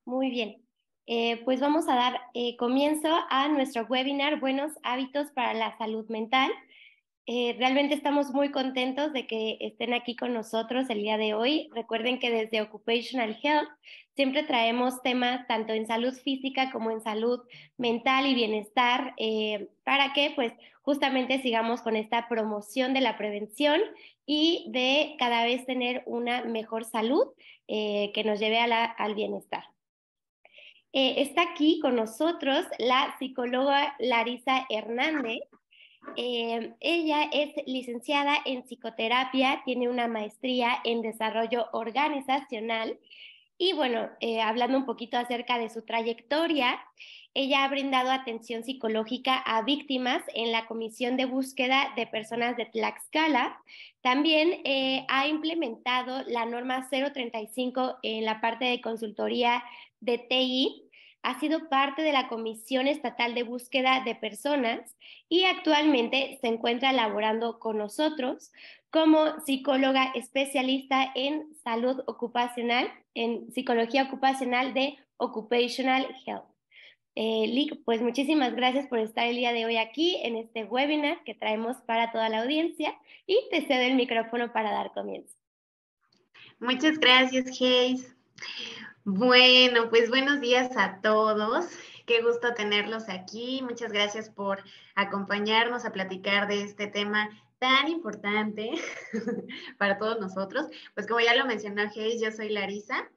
Muy bien. Pues vamos a dar comienzo a nuestro webinar Buenos hábitos para la salud mental. Realmente estamos muy contentos de que estén aquí con nosotros el día de hoy. Recuerden que desde Occupational Health siempre traemos temas tanto en salud física como en salud mental y bienestar para que pues justamente sigamos con esta promoción de la prevención y de cada vez tener una mejor salud que nos lleve al bienestar. Está aquí con nosotros la psicóloga Larisa Hernández. Ella es licenciada en psicoterapia, tiene una maestría en desarrollo organizacional y bueno, hablando un poquito acerca de su trayectoria, ella ha brindado atención psicológica a víctimas en la Comisión de Búsqueda de Personas de Tlaxcala. También ha implementado la norma 035 en la parte de consultoría de TI. Ha sido parte de la Comisión Estatal de Búsqueda de Personas y actualmente se encuentra laborando con nosotros como psicóloga especialista en salud ocupacional, en psicología ocupacional de Occupational Health. Lic, pues muchísimas gracias por estar el día de hoy aquí en este webinar que traemos para toda la audiencia y te cedo el micrófono para dar comienzo. Muchas gracias, Hayes. Bueno, pues buenos días a todos. Qué gusto tenerlos aquí. Muchas gracias por acompañarnos a platicar de este tema tan importante para todos nosotros. Pues como ya lo mencionó Hayes, yo soy Larisa.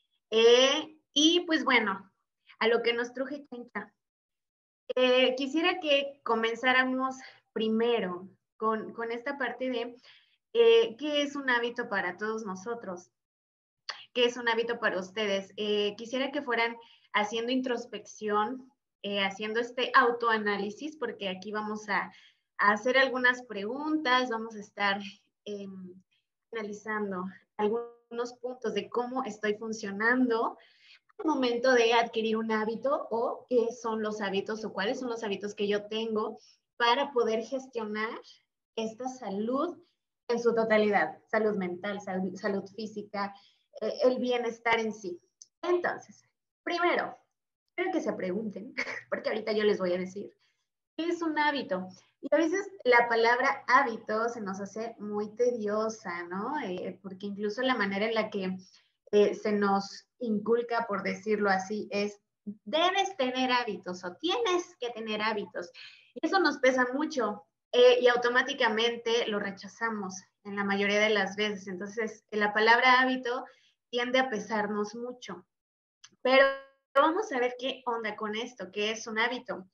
Y pues bueno, a lo que nos truje Chencha. Quisiera que comenzáramos primero con esta parte de qué es un hábito para todos nosotros. ¿Qué es un hábito para ustedes? Quisiera que fueran haciendo introspección, haciendo este autoanálisis, porque aquí vamos a hacer algunas preguntas, vamos a estar analizando algunos puntos de cómo estoy funcionando al momento de adquirir un hábito o qué son los hábitos o cuáles son los hábitos que yo tengo para poder gestionar esta salud en su totalidad, salud mental, salud física, el bienestar en sí. Entonces, primero, quiero que se pregunten, porque ahorita yo les voy a decir, ¿qué es un hábito? Y a veces la palabra hábito se nos hace muy tediosa, ¿no? Porque incluso la manera en la que se nos inculca, por decirlo así, es debes tener hábitos o tienes que tener hábitos. Y eso nos pesa mucho y automáticamente lo rechazamos en la mayoría de las veces. Entonces, la palabra hábito tiende a pesarnos mucho. Pero vamos a ver qué onda con esto, qué es un hábito.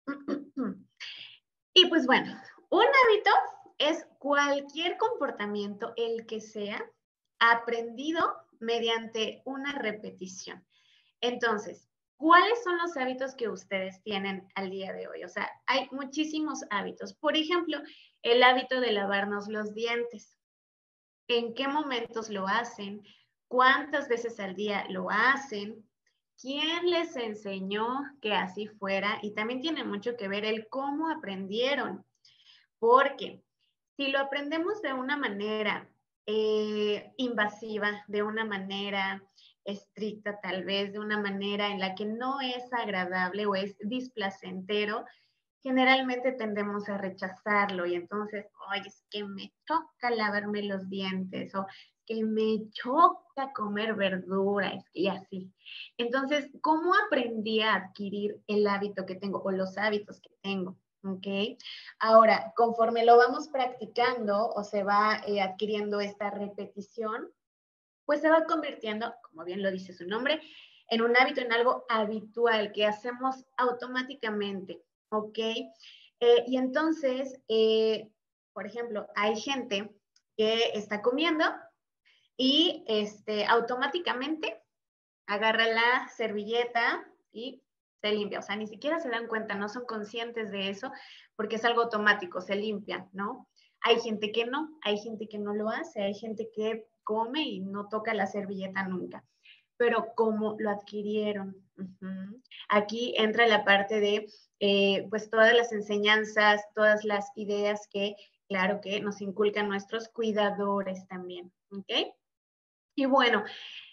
Y pues bueno, un hábito es cualquier comportamiento, el que sea, aprendido mediante una repetición. Entonces, ¿cuáles son los hábitos que ustedes tienen al día de hoy? O sea, hay muchísimos hábitos. Por ejemplo, el hábito de lavarnos los dientes. ¿En qué momentos lo hacen? ¿Cuántas veces al día lo hacen? ¿Quién les enseñó que así fuera? Y también tiene mucho que ver el cómo aprendieron. Porque si lo aprendemos de una manera invasiva, de una manera estricta, tal vez de una manera en la que no es agradable o es displacentero, generalmente tendemos a rechazarlo y entonces, oye, es que me choca lavarme los dientes o que me choca comer verduras y así. Entonces, ¿cómo aprendí a adquirir el hábito que tengo o los hábitos que tengo? ¿Ok? Ahora, conforme lo vamos practicando o se va adquiriendo esta repetición, pues se va convirtiendo, como bien lo dice su nombre, en un hábito, en algo habitual que hacemos automáticamente, ¿ok? Y entonces, por ejemplo, hay gente que está comiendo y automáticamente agarra la servilleta y se limpia. O sea, ni siquiera se dan cuenta, no son conscientes de eso porque es algo automático, se limpian, ¿no? Hay gente que no, hay gente que no lo hace, hay gente que come y no toca la servilleta nunca. Pero ¿cómo lo adquirieron? Aquí entra la parte de, pues, todas las enseñanzas, todas las ideas que, claro que nos inculcan nuestros cuidadores también, ¿ok? Y bueno,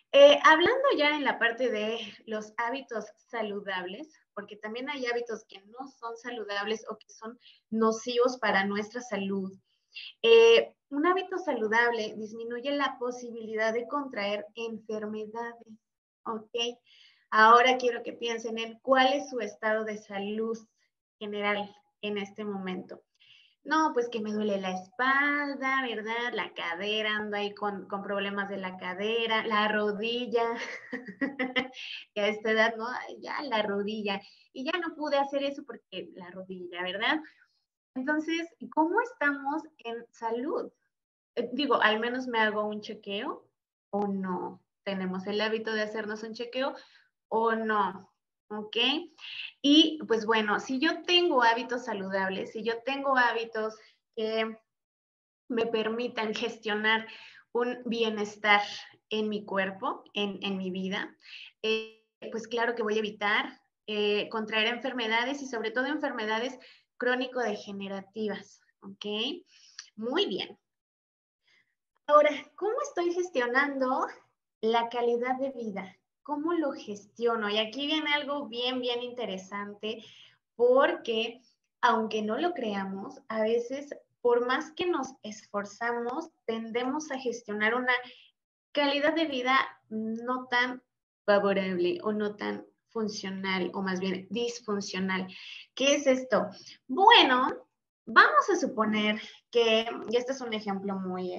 Hablando ya en la parte de los hábitos saludables, porque también hay hábitos que no son saludables o que son nocivos para nuestra salud. Un hábito saludable disminuye la posibilidad de contraer enfermedades, ¿ok? Ahora quiero que piensen en cuál es su estado de salud general en este momento. No, pues que me duele la espalda, ¿verdad? La cadera, ando ahí con problemas de la cadera, la rodilla, que a esta edad, ¿no? Ay, ya la rodilla. Y ya no pude hacer eso porque la rodilla, ¿verdad? Entonces, ¿cómo estamos en salud? Digo, al menos me hago un chequeo o no. Tenemos el hábito de hacernos un chequeo o no. ¿Ok? Y pues bueno, si yo tengo hábitos saludables, si yo tengo hábitos que me permitan gestionar un bienestar en mi cuerpo, en mi vida, pues claro que voy a evitar contraer enfermedades y sobre todo enfermedades crónico-degenerativas. ¿Ok? Muy bien. Ahora, ¿cómo estoy gestionando la calidad de vida? ¿Cómo lo gestiono? Y aquí viene algo bien, bien interesante, porque aunque no lo creamos, a veces, por más que nos esforzamos, tendemos a gestionar una calidad de vida no tan favorable o no tan funcional, o más bien disfuncional. ¿Qué es esto? Bueno, vamos a suponer que, y este es un ejemplo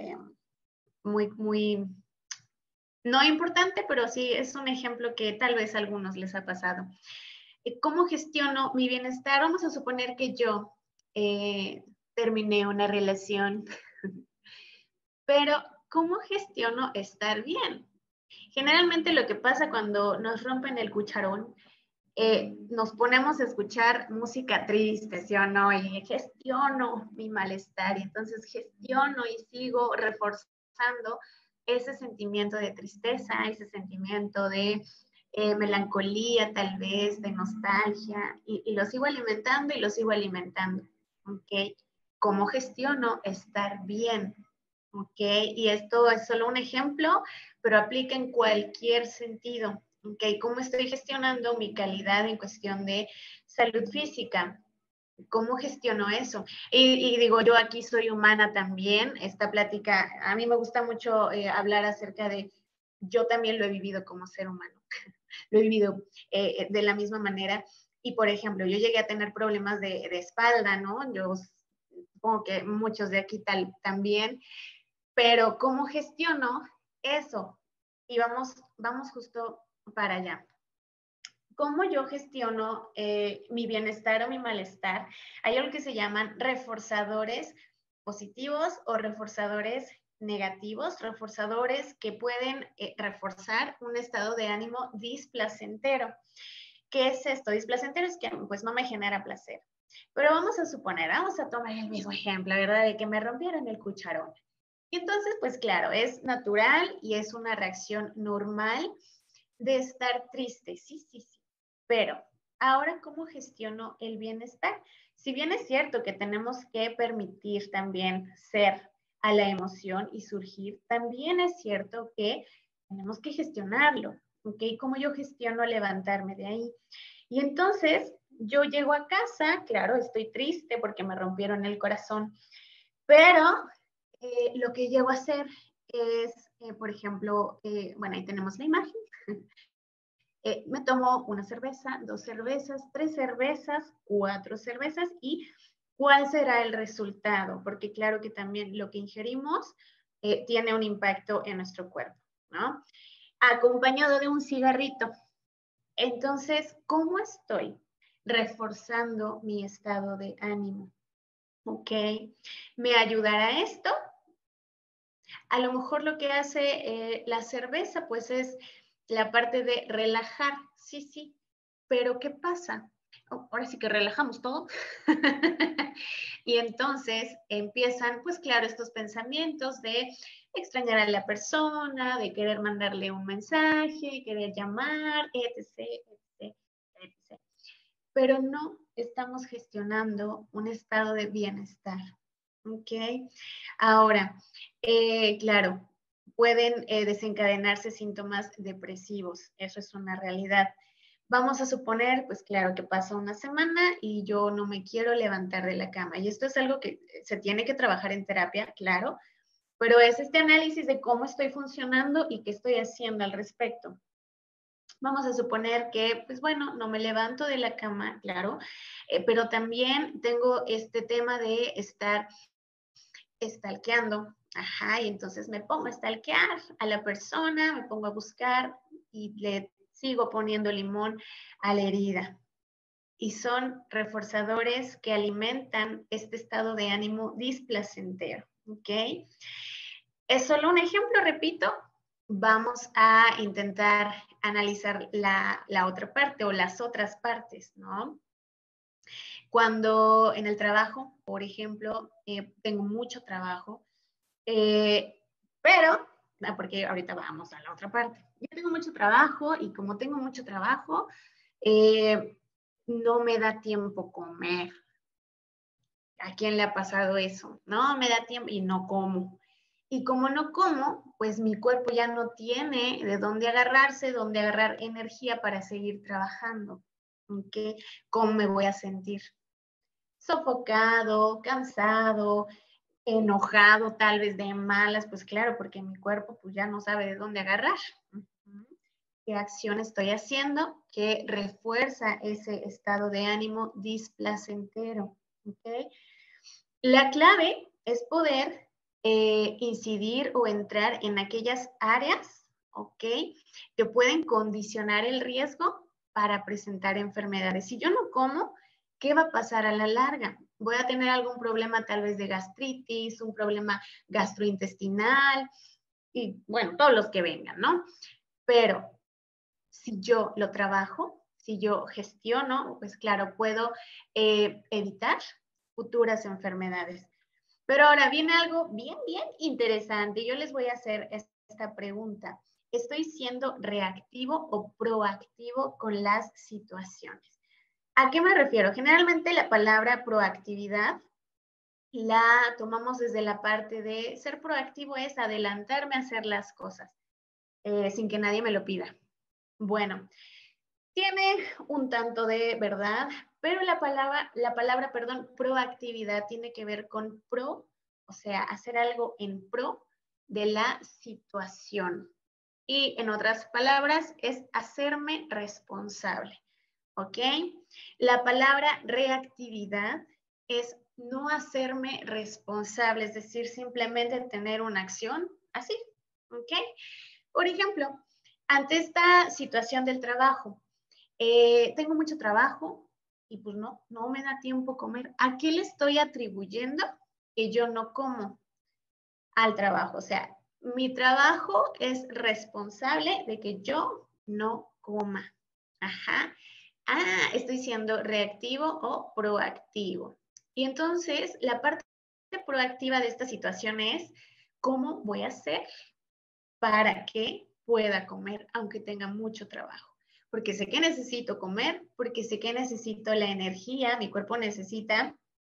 muy, no importante, pero sí es un ejemplo que tal vez a algunos les ha pasado. ¿Cómo gestiono mi bienestar? Vamos a suponer que yo terminé una relación, pero ¿cómo gestiono estar bien? Generalmente lo que pasa cuando nos rompen el cucharón, nos ponemos a escuchar música triste, ¿sí o no? Y gestiono mi malestar y entonces gestiono y sigo reforzando ese sentimiento de tristeza, ese sentimiento de melancolía tal vez, de nostalgia, y lo sigo alimentando y lo sigo alimentando, ¿ok? ¿Cómo gestiono estar bien? ¿Ok? Y esto es solo un ejemplo, pero aplica en cualquier sentido. ¿Ok? ¿Cómo estoy gestionando mi calidad en cuestión de salud física? ¿Cómo gestiono eso? Y digo, yo aquí soy humana también. Esta plática, a mí me gusta mucho hablar acerca de, yo también lo he vivido como ser humano, lo he vivido de la misma manera. Y por ejemplo, yo llegué a tener problemas de espalda, ¿no? Yo supongo que muchos de aquí también, pero ¿cómo gestiono eso? Y vamos justo para allá. ¿Cómo yo gestiono mi bienestar o mi malestar? Hay algo que se llaman reforzadores positivos o reforzadores negativos, reforzadores que pueden reforzar un estado de ánimo displacentero. ¿Qué es esto? Displacentero es que pues no me genera placer. Pero vamos a suponer, vamos a tomar el mismo ejemplo, ¿verdad? De que me rompieron el cucharón. Y entonces, pues claro, es natural y es una reacción normal de estar triste, sí, sí, sí. Pero ahora, ¿cómo gestiono el bienestar? Si bien es cierto que tenemos que permitir también ser a la emoción y surgir, también es cierto que tenemos que gestionarlo, ¿ok? ¿Cómo yo gestiono levantarme de ahí? Y entonces yo llego a casa, claro, estoy triste porque me rompieron el corazón, pero lo que llego a hacer es, por ejemplo, bueno, ahí tenemos la imagen. Me tomo una cerveza, dos cervezas, tres cervezas, cuatro cervezas y ¿cuál será el resultado? Porque claro que también lo que ingerimos tiene un impacto en nuestro cuerpo, ¿no? Acompañado de un cigarrito. Entonces, ¿cómo estoy reforzando mi estado de ánimo? ¿Ok? ¿Me ayudará esto? A lo mejor lo que hace la cerveza, pues es la parte de relajar, sí, sí, pero ¿qué pasa? Ahora sí que relajamos todo. Y entonces empiezan, pues claro, estos pensamientos de extrañar a la persona, de querer mandarle un mensaje, querer llamar, etc., etc., etc. Pero no estamos gestionando un estado de bienestar. ¿Ok? Ahora, claro, pueden desencadenarse síntomas depresivos. Eso es una realidad. Vamos a suponer, pues claro, que pasa una semana y yo no me quiero levantar de la cama. Y esto es algo que se tiene que trabajar en terapia, claro, pero es este análisis de cómo estoy funcionando y qué estoy haciendo al respecto. Vamos a suponer que, pues bueno, no me levanto de la cama, claro, pero también tengo este tema de estar stalkeando. Ajá, y entonces me pongo a stalkear a la persona, me pongo a buscar y le sigo poniendo limón a la herida. Y son reforzadores que alimentan este estado de ánimo displacentero, ¿ok? Es solo un ejemplo, repito. Vamos a intentar analizar la otra parte o las otras partes, ¿no? Cuando en el trabajo, por ejemplo, tengo mucho trabajo, pero, porque ahorita vamos a la otra parte. Yo tengo mucho trabajo y como tengo mucho trabajo, no me da tiempo comer. ¿A quién le ha pasado eso? No me da tiempo y no como. Y como no como, pues mi cuerpo ya no tiene de dónde agarrarse, dónde agarrar energía para seguir trabajando. ¿Okay? ¿Cómo me voy a sentir? Sofocado, cansado, enojado, tal vez de malas, pues claro, porque mi cuerpo pues ya no sabe de dónde agarrar. ¿Qué acción estoy haciendo que refuerza ese estado de ánimo displacentero? ¿Okay? La clave es poder incidir o entrar en aquellas áreas, ¿ok? Que pueden condicionar el riesgo para presentar enfermedades. Si yo no como, ¿qué va a pasar a la larga? Voy a tener algún problema tal vez de gastritis, un problema gastrointestinal y bueno, todos los que vengan, ¿no? Pero si yo lo trabajo, si yo gestiono, pues claro, puedo evitar futuras enfermedades. Pero ahora viene algo bien, bien interesante. Yo les voy a hacer esta pregunta. ¿Estoy siendo reactivo o proactivo con las situaciones? ¿A qué me refiero? Generalmente la palabra proactividad la tomamos desde la parte de ser proactivo es adelantarme a hacer las cosas sin que nadie me lo pida. Bueno, tiene un tanto de verdad, pero la palabra, proactividad tiene que ver con pro, o sea, hacer algo en pro de la situación. Y en otras palabras, es hacerme responsable, ¿ok? La palabra reactividad es no hacerme responsable, es decir, simplemente tener una acción así, ¿ok? Por ejemplo, ante esta situación del trabajo, tengo mucho trabajo y pues no me da tiempo comer. ¿A qué le estoy atribuyendo que yo no como? Al trabajo. O sea, mi trabajo es responsable de que yo no coma. Ajá. Ah, estoy siendo reactivo o proactivo. Y entonces, la parte proactiva de esta situación es, ¿cómo voy a hacer para que pueda comer aunque tenga mucho trabajo? Porque sé que necesito comer, porque sé que necesito la energía, mi cuerpo necesita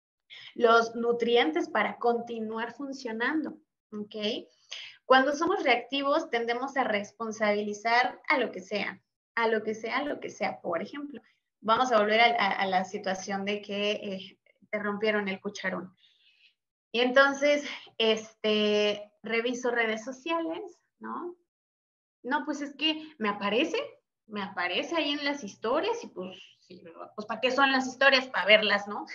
los nutrientes para continuar funcionando, ¿ok? Cuando somos reactivos tendemos a responsabilizar a lo que sea, a lo que sea, a lo que sea. Por ejemplo, vamos a volver a la situación de que te rompieron el cucharón. Y entonces, reviso redes sociales, ¿no? No, pues es que me aparece ahí en las historias y pues, sí, pues ¿para qué son las historias? Para verlas, ¿no?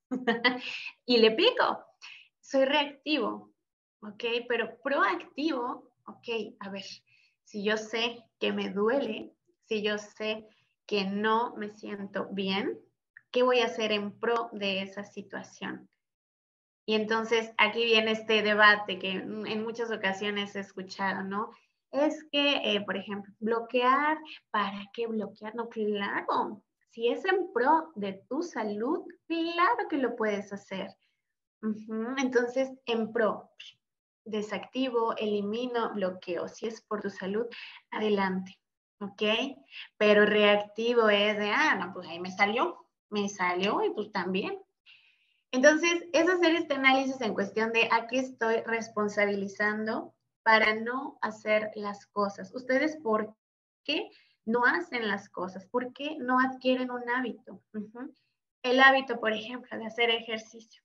Y le pico. Soy reactivo, ¿ok? Pero proactivo, ok, a ver, si yo sé que me duele, si yo sé que no me siento bien, ¿qué voy a hacer en pro de esa situación? Y entonces aquí viene este debate que en muchas ocasiones he escuchado, ¿no? Es que, por ejemplo, bloquear, ¿para qué bloquear? No, claro, si es en pro de tu salud, claro que lo puedes hacer. Entonces, en pro, desactivo, elimino, bloqueo. Si es por tu salud, adelante, ¿ok? Pero reactivo es de, no, pues ahí me salió y pues también. Entonces, es hacer este análisis en cuestión de a qué estoy responsabilizando para no hacer las cosas. ¿Ustedes por qué no hacen las cosas? ¿Por qué no adquieren un hábito? El hábito, por ejemplo, de hacer ejercicio.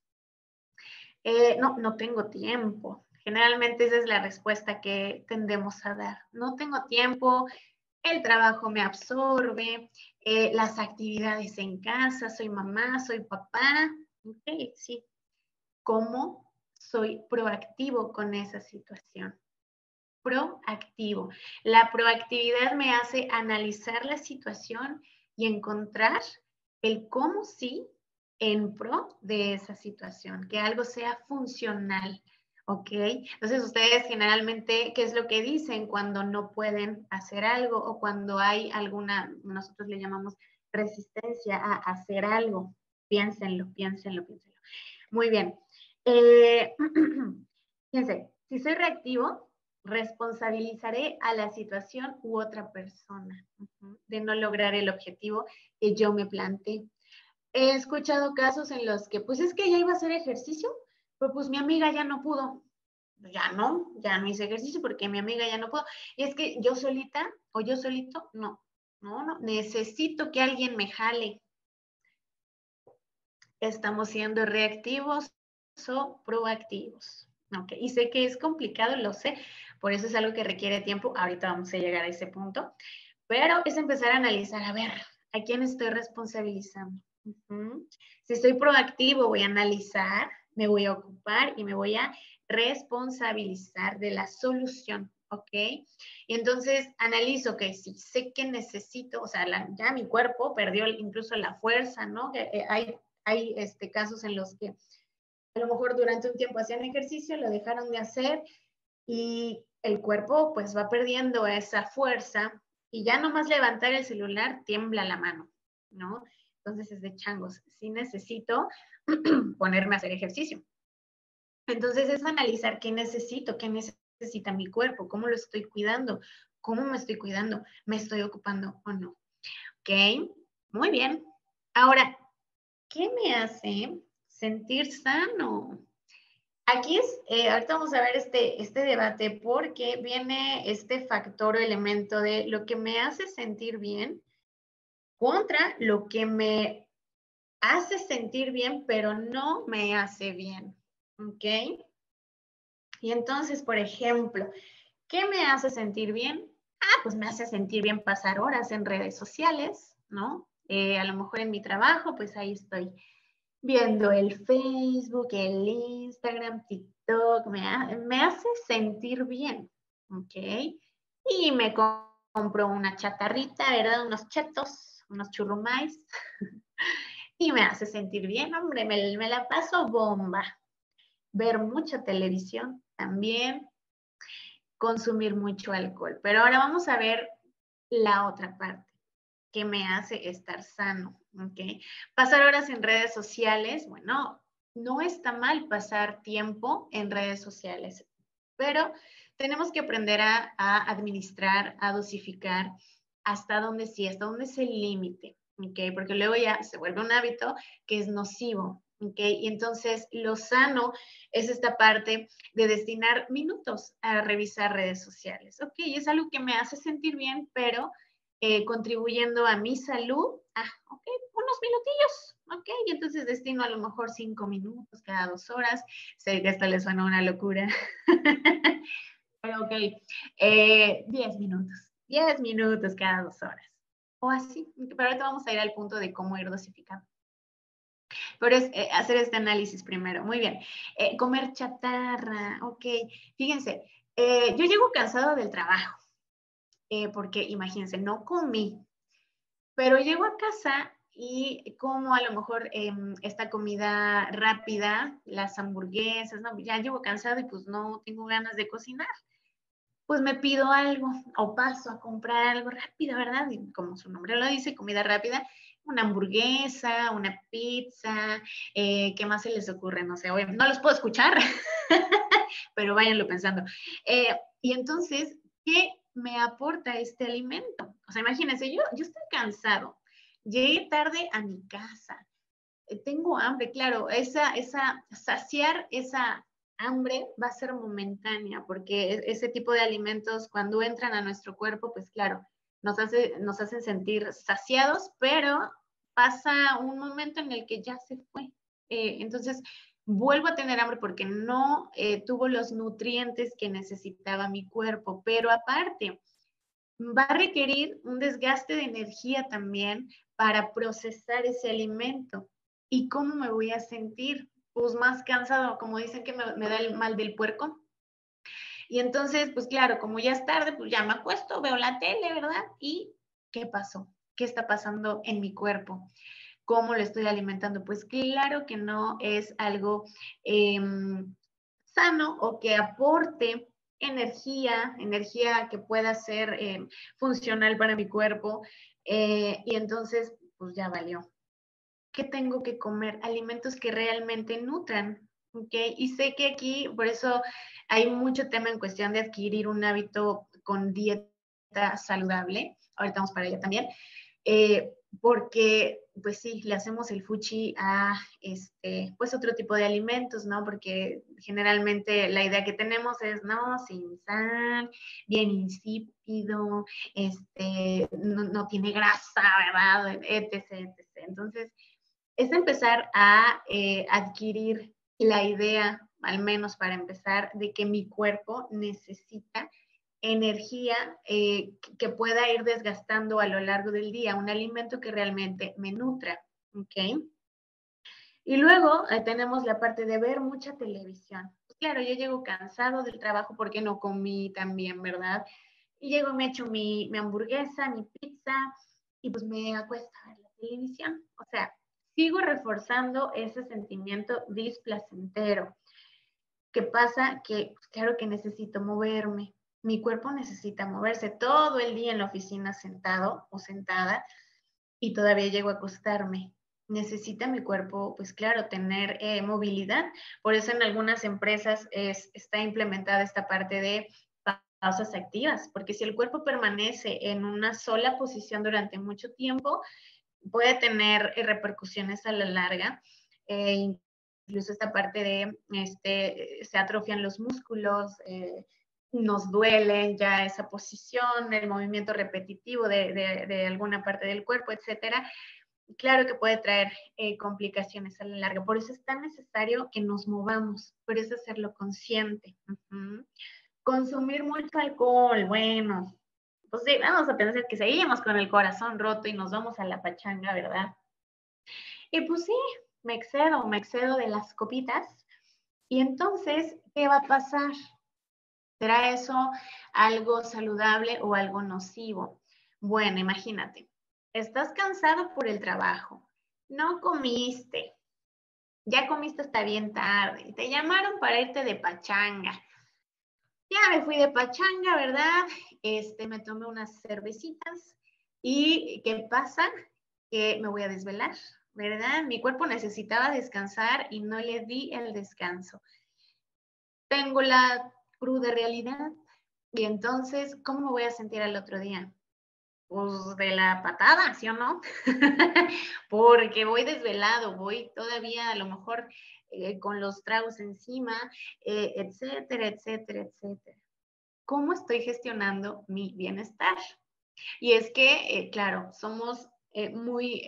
No tengo tiempo. Generalmente esa es la respuesta que tendemos a dar. No tengo tiempo, el trabajo me absorbe, las actividades en casa, soy mamá, soy papá. Ok, sí. ¿Cómo soy proactivo con esa situación? Proactivo. La proactividad me hace analizar la situación y encontrar el cómo sí en pro de esa situación, que algo sea funcional, ¿ok? Entonces ustedes generalmente, ¿qué es lo que dicen cuando no pueden hacer algo o cuando hay alguna, nosotros le llamamos resistencia a hacer algo? Piénsenlo, piénsenlo, piénsenlo. Muy bien. Fíjense, si soy reactivo, responsabilizaré a la situación u otra persona de no lograr el objetivo que yo me planteé. He escuchado casos en los que, pues es que ya iba a hacer ejercicio, pero pues mi amiga ya no pudo. Ya no hice ejercicio porque mi amiga ya no pudo. Y es que yo solita o yo solito, no, necesito que alguien me jale. ¿Estamos siendo reactivos o proactivos? Okay. Y sé que es complicado, lo sé, por eso es algo que requiere tiempo. Ahorita vamos a llegar a ese punto, pero es empezar a analizar, a ver, ¿a quién estoy responsabilizando? Si estoy proactivo, voy a analizar, me voy a ocupar y me voy a responsabilizar de la solución, ¿ok? Y entonces analizo que si sé que necesito, o sea, ya mi cuerpo perdió incluso la fuerza, ¿no? Hay casos en los que a lo mejor durante un tiempo hacían ejercicio, lo dejaron de hacer y el cuerpo pues va perdiendo esa fuerza y ya nomás levantar el celular tiembla la mano, ¿no? Entonces es de changos, sí necesito ponerme a hacer ejercicio. Entonces es analizar qué necesita mi cuerpo, cómo lo estoy cuidando, cómo me estoy cuidando, me estoy ocupando o no. ¿Ok? Muy bien. Ahora, ¿qué me hace sentir sano? Aquí ahorita vamos a ver este debate porque viene este factor o elemento de lo que me hace sentir bien contra lo que me hace sentir bien, pero no me hace bien. ¿Ok? Y entonces, por ejemplo, ¿qué me hace sentir bien? Pues me hace sentir bien pasar horas en redes sociales, ¿no? A lo mejor en mi trabajo, pues ahí estoy viendo el Facebook, el Instagram, TikTok, me hace sentir bien, ¿ok? Y me compro una chatarrita, ¿verdad? Unos chetos, unos churrumais, y me hace sentir bien, hombre, me la paso bomba. Ver mucha televisión también, consumir mucho alcohol. Pero ahora vamos a ver la otra parte que me hace estar sano, ¿ok? Pasar horas en redes sociales, bueno, no está mal pasar tiempo en redes sociales, pero tenemos que aprender a administrar, a dosificar hasta dónde sí, hasta dónde es el límite, ¿ok? Porque luego ya se vuelve un hábito que es nocivo, ¿ok? Y entonces lo sano es esta parte de destinar minutos a revisar redes sociales, ¿ok? Y es algo que me hace sentir bien, pero contribuyendo a mi salud, ok, unos minutillos, ok, y entonces destino a lo mejor 5 minutos cada 2 horas, sé que esto les suena una locura, pero ok, 10 minutos cada 2 horas, o así, pero ahorita vamos a ir al punto de cómo ir dosificando. Pero es hacer este análisis primero. Muy bien. Comer chatarra, ok. Fíjense, yo llego cansado del trabajo, porque imagínense, no comí, pero llego a casa y como a lo mejor esta comida rápida, las hamburguesas, ¿no? Ya llego cansado y pues no tengo ganas de cocinar. Pues me pido algo o paso a comprar algo rápido, ¿verdad? Y como su nombre lo dice, comida rápida, una hamburguesa, una pizza, ¿qué más se les ocurre? No sé, no los puedo escuchar, pero váyanlo pensando. Y entonces, ¿qué me aporta este alimento? O sea, imagínense, yo estoy cansado, llegué tarde a mi casa, tengo hambre, claro, saciar esa hambre va a ser momentánea, porque ese tipo de alimentos cuando entran a nuestro cuerpo, pues claro, nos hacen sentir saciados, pero pasa un momento en el que ya se fue. Entonces, vuelvo a tener hambre porque no tuvo los nutrientes que necesitaba mi cuerpo, pero aparte, va a requerir un desgaste de energía también para procesar ese alimento. ¿Y cómo me voy a sentir? Pues más cansado, como dicen que me da el mal del puerco. Y entonces, pues claro, como ya es tarde, pues ya me acuesto, veo la tele, ¿verdad? ¿Y qué pasó? ¿Qué está pasando en mi cuerpo? ¿Cómo lo estoy alimentando? Pues claro que no es algo eh, sano o que aporte energía que pueda ser funcional para mi cuerpo. Y entonces, pues ya valió. ¿Qué tengo que comer? Alimentos que realmente nutran, ¿ok? Y sé que aquí, por eso hay mucho tema en cuestión de adquirir un hábito con dieta saludable. Ahorita vamos para allá también. Porque, pues sí, le hacemos el fuchi a, pues otro tipo de alimentos, ¿no? Porque generalmente la idea que tenemos es, no, sin sal, bien insípido, no tiene grasa, ¿verdad? Etc, etc. Entonces, es empezar a adquirir la idea, al menos para empezar, de que mi cuerpo necesita energía que pueda ir desgastando a lo largo del día, un alimento que realmente me nutra, ¿ok? Y luego tenemos la parte de ver mucha televisión. Pues claro, yo llego cansado del trabajo porque no comí también, ¿verdad? Y llego y me echo mi hamburguesa, mi pizza, y pues me acuesto a ver la televisión. O sea, sigo reforzando ese sentimiento displacentero. ¿Qué pasa? Que pues, claro que necesito moverme. Mi cuerpo necesita moverse todo el día en la oficina sentado o sentada y todavía llego a acostarme. Necesita mi cuerpo, pues claro, tener movilidad. Por eso en algunas empresas está implementada esta parte de pausas activas, porque si el cuerpo permanece en una sola posición durante mucho tiempo, puede tener repercusiones a la larga. Incluso esta parte de, se atrofian los músculos, nos duele ya esa posición, el movimiento repetitivo de alguna parte del cuerpo, etcétera. Claro que puede traer complicaciones a la larga. Por eso es tan necesario que nos movamos, por eso hacerlo consciente. Consumir mucho alcohol, bueno, pues sí, vamos a pensar que seguimos con el corazón roto y nos vamos a la pachanga, ¿verdad? Y pues sí, me excedo de las copitas. Y entonces, ¿qué va a pasar? ¿Será eso algo saludable o algo nocivo? Bueno, imagínate, estás cansado por el trabajo, no comiste, ya comiste hasta bien tarde, te llamaron para irte de pachanga. Ya me fui de pachanga, ¿verdad? Me tomé unas cervecitas y ¿qué pasa? Que me voy a desvelar, ¿verdad? Mi cuerpo necesitaba descansar y no le di el descanso. Tengo la cruda realidad y entonces, ¿cómo me voy a sentir al otro día? Pues de la patada, ¿sí o no? Porque voy desvelado, voy todavía a lo mejor con los tragos encima, etcétera, etcétera, etcétera. ¿Cómo estoy gestionando mi bienestar? Y es que, claro, somos muy,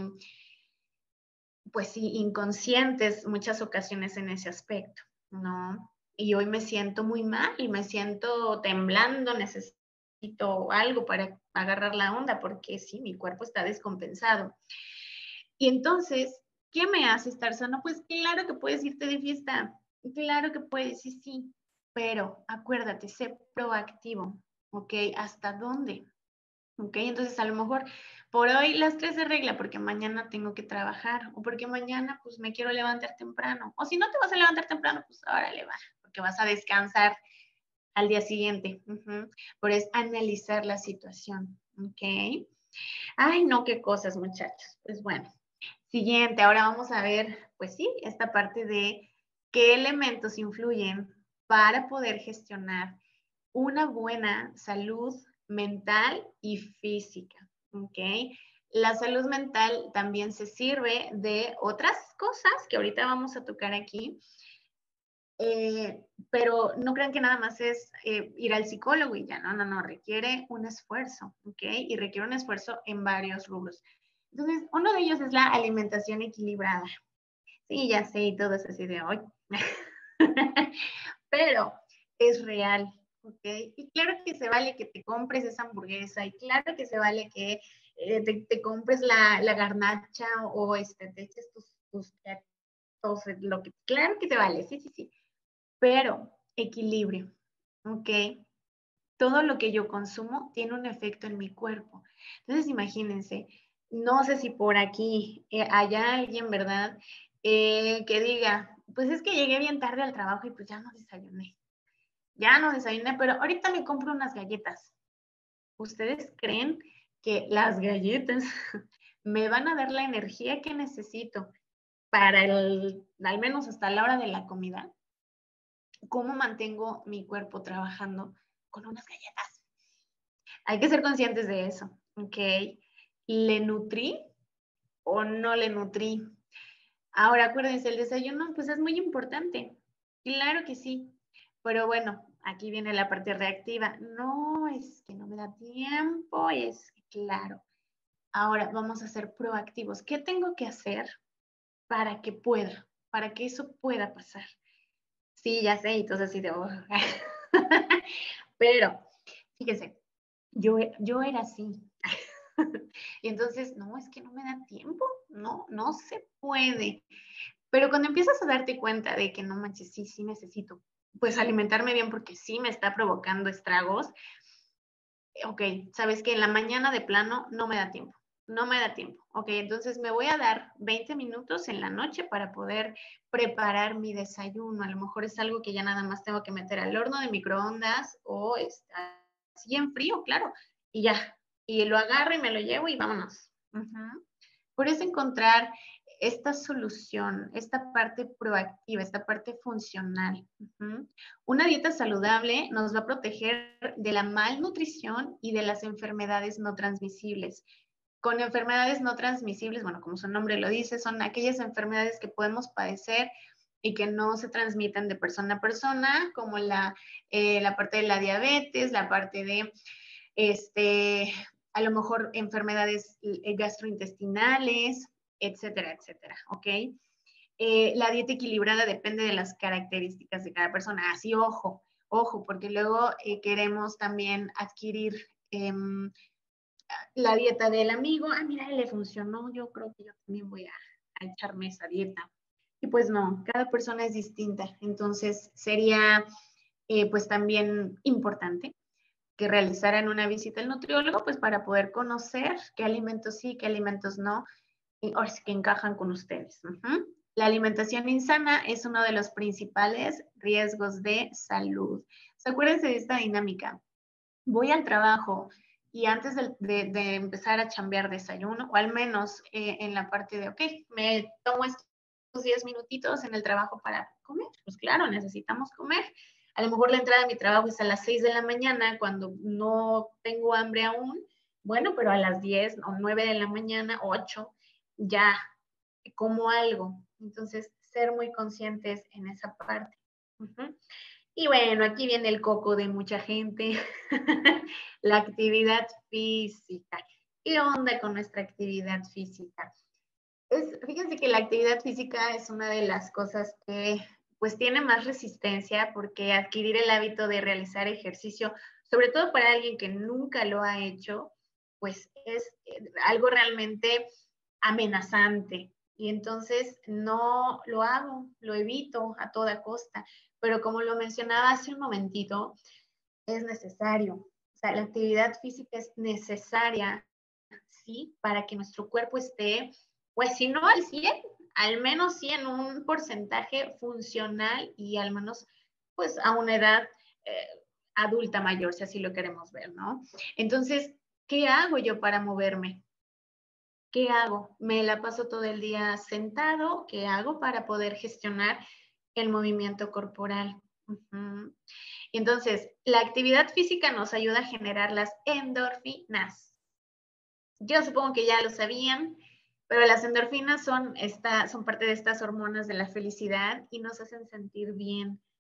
pues sí, inconscientes muchas ocasiones en ese aspecto, ¿no? Y hoy me siento muy mal y me siento temblando, necesito algo para agarrar la onda porque sí, mi cuerpo está descompensado. Y entonces, ¿qué me hace estar sano? Pues claro que puedes irte de fiesta, claro que puedes, sí, sí, pero acuérdate, sé proactivo, ¿ok? ¿Hasta dónde? ¿Ok? Entonces a lo mejor por hoy las tres de regla porque mañana tengo que trabajar o porque mañana pues me quiero levantar temprano. O si no te vas a levantar temprano, pues órale va, porque vas a descansar al día siguiente. Por es analizar la situación. ¿Ok? Ay, no, qué cosas, muchachos. Pues bueno, siguiente, ahora vamos a ver, pues sí, esta parte de qué elementos influyen para poder gestionar una buena salud mental y física, ¿ok? La salud mental también se sirve de otras cosas que ahorita vamos a tocar aquí, Pero no crean que nada más es ir al psicólogo y ya, no, requiere un esfuerzo, ¿ok? Y requiere un esfuerzo en varios rubros. Entonces, uno de ellos es la alimentación equilibrada. Sí, ya sé, y todo es así de hoy. Pero es real, ¿ok? Y claro que se vale que te compres esa hamburguesa, y claro que se vale que te compres la garnacha o te eches tus lo que, claro que te vale, sí, sí, sí. Pero equilibrio, ¿ok? Todo lo que yo consumo tiene un efecto en mi cuerpo. Entonces, imagínense, no sé si por aquí haya alguien, ¿verdad? Que diga, pues es que llegué bien tarde al trabajo y pues ya no desayuné, pero ahorita me compro unas galletas. ¿Ustedes creen que las galletas me van a dar la energía que necesito para al menos hasta la hora de la comida? ¿Cómo mantengo mi cuerpo trabajando con unas galletas? Hay que ser conscientes de eso, ¿ok? ¿Le nutrí o no le nutrí? Ahora, acuérdense, el desayuno pues es muy importante. Claro que sí, pero bueno, aquí viene la parte reactiva. No, es que no me da tiempo, es claro. Ahora vamos a ser proactivos. ¿Qué tengo que hacer para que pueda, para que eso pueda pasar? Sí, ya sé, y todo así de... Oh. Pero, fíjense, yo era así. Y entonces, no, es que no me da tiempo, no se puede. Pero cuando empiezas a darte cuenta de que no manches, sí necesito, pues alimentarme bien porque sí me está provocando estragos, ok, sabes que en la mañana de plano no me da tiempo, no me da tiempo, ok, entonces me voy a dar 20 minutos en la noche para poder preparar mi desayuno, a lo mejor es algo que ya nada más tengo que meter al horno de microondas o está así en frío, claro, y ya, y lo agarro y me lo llevo y vámonos. Por eso encontrar esta solución, esta parte proactiva, esta parte funcional. Una dieta saludable nos va a proteger de la malnutrición y de las enfermedades no transmisibles. Con enfermedades no transmisibles, bueno, como su nombre lo dice, son aquellas enfermedades que podemos padecer y que no se transmiten de persona a persona, como la parte de la diabetes, la parte de a lo mejor enfermedades gastrointestinales, etcétera, etcétera, ¿ok? La dieta equilibrada depende de las características de cada persona. Así, ojo, porque luego queremos también adquirir la dieta del amigo. Ah, mira, le funcionó, yo creo que yo también voy a echarme esa dieta. Y pues no, cada persona es distinta. Entonces sería pues también importante que realizaran una visita al nutriólogo, pues para poder conocer qué alimentos sí, qué alimentos no, o si que encajan con ustedes. La alimentación insana es uno de los principales riesgos de salud. ¿Se acuerdan de esta dinámica? Voy al trabajo y antes de empezar a chambear desayuno, o al menos en la parte de, ok, me tomo estos 10 minutitos en el trabajo para comer. Pues claro, necesitamos comer. A lo mejor la entrada a mi trabajo es a las 6 de la mañana cuando no tengo hambre aún. Bueno, pero a las 10 o 9 de la mañana, 8, ya como algo. Entonces, ser muy conscientes en esa parte. Y bueno, aquí viene el coco de mucha gente, la actividad física. ¿Qué onda con nuestra actividad física? Fíjense que la actividad física es una de las cosas que pues tiene más resistencia porque adquirir el hábito de realizar ejercicio, sobre todo para alguien que nunca lo ha hecho, pues es algo realmente amenazante. Y entonces no lo hago, lo evito a toda costa. Pero como lo mencionaba hace un momentito, es necesario. O sea, la actividad física es necesaria, ¿sí? Para que nuestro cuerpo esté, pues si no al 100, al menos sí en un porcentaje funcional y al menos pues a una edad adulta mayor, si así lo queremos ver, ¿no? Entonces, ¿qué hago yo para moverme? ¿Qué hago? ¿Me la paso todo el día sentado? ¿Qué hago para poder gestionar el movimiento corporal? Entonces, la actividad física nos ayuda a generar las endorfinas. Yo supongo que ya lo sabían, pero las endorfinas son parte de estas hormonas de la felicidad y nos hacen sentir bien.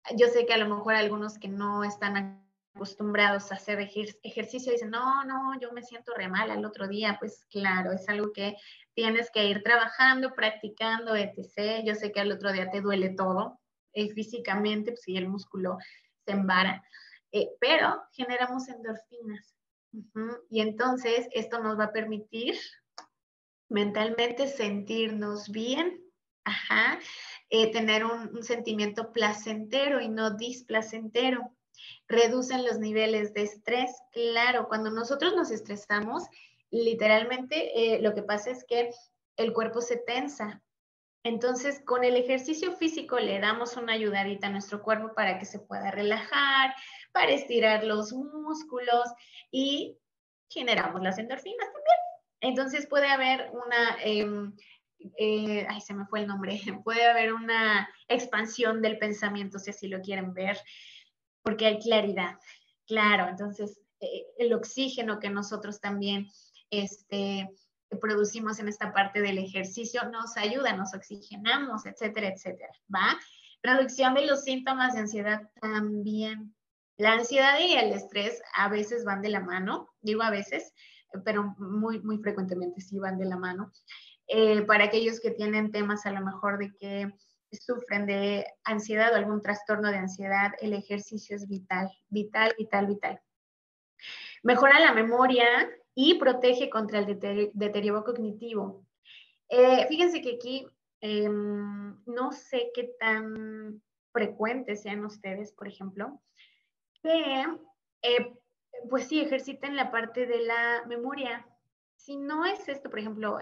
Yo sé que a lo mejor algunos que no están acostumbrados a hacer ejercicio dicen, no, no, yo me siento re mal al otro día. Pues claro, es algo que tienes que ir trabajando, practicando, etc. Yo sé que al otro día te duele todo, físicamente, pues si el músculo se embara, pero generamos endorfinas. Y entonces esto nos va a permitir mentalmente sentirnos bien, ajá, tener un sentimiento placentero y no displacentero. Reducen los niveles de estrés. Claro, cuando nosotros nos estresamos, literalmente lo que pasa es que el cuerpo se tensa. Entonces, con el ejercicio físico le damos una ayudadita a nuestro cuerpo para que se pueda relajar, para estirar los músculos y generamos las endorfinas también. Entonces puede haber una, ay, se me fue el nombre, puede haber una expansión del pensamiento, si así lo quieren ver, porque hay claridad. Claro, entonces el oxígeno que nosotros también producimos en esta parte del ejercicio nos ayuda, nos oxigenamos, etcétera, etcétera, ¿va? Reducción de los síntomas de ansiedad también. La ansiedad y el estrés a veces van de la mano, digo a veces, pero muy, muy frecuentemente sí van de la mano. Para aquellos que tienen temas a lo mejor de que sufren de ansiedad o algún trastorno de ansiedad, el ejercicio es vital, vital, vital, vital. Mejora la memoria y protege contra el deterioro cognitivo. Fíjense que aquí no sé qué tan frecuentes sean ustedes, por ejemplo, que pues sí ejerciten la parte de la memoria. Si no es esto, por ejemplo,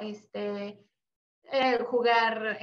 jugar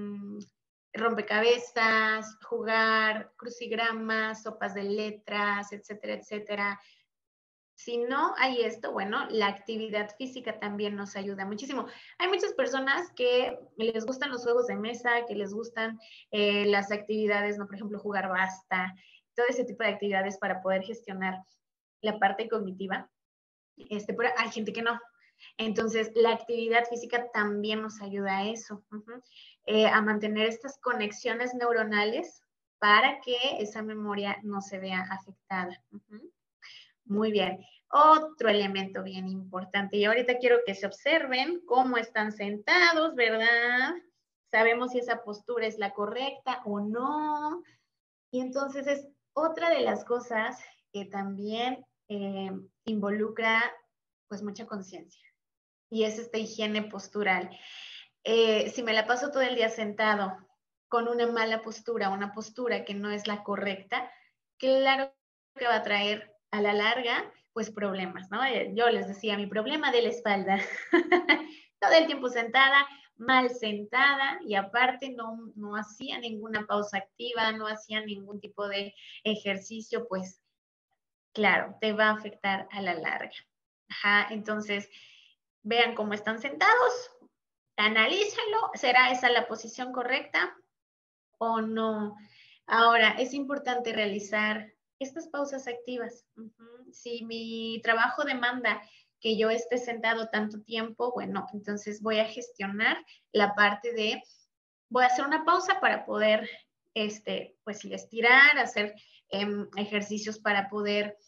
rompecabezas, jugar crucigramas, sopas de letras, etcétera, etcétera. Si no hay esto, bueno, la actividad física también nos ayuda muchísimo. Hay muchas personas que les gustan los juegos de mesa, que les gustan las actividades, ¿no? Por ejemplo, jugar basta, todo ese tipo de actividades para poder gestionar la parte cognitiva. Pero hay gente que no. Entonces, la actividad física también nos ayuda a eso, a mantener estas conexiones neuronales para que esa memoria no se vea afectada. Muy bien. Otro elemento bien importante. Y ahorita quiero que se observen cómo están sentados, ¿verdad? Sabemos si esa postura es la correcta o no. Y entonces es otra de las cosas que también involucra pues mucha conciencia. Y es esta higiene postural. Si me la paso todo el día sentado con una mala postura, una postura que no es la correcta, claro que va a traer a la larga pues problemas, ¿no? Yo les decía, mi problema de la espalda, todo el tiempo sentada, mal sentada y aparte no hacía ninguna pausa activa, no hacía ningún tipo de ejercicio, pues claro, te va a afectar a la larga. Ajá, entonces vean cómo están sentados, analícenlo, ¿será esa la posición correcta o no? Ahora, es importante realizar estas pausas activas. Si mi trabajo demanda que yo esté sentado tanto tiempo, bueno, entonces voy a gestionar la parte de, voy a hacer una pausa para poder, pues estirar, hacer ejercicios para poder,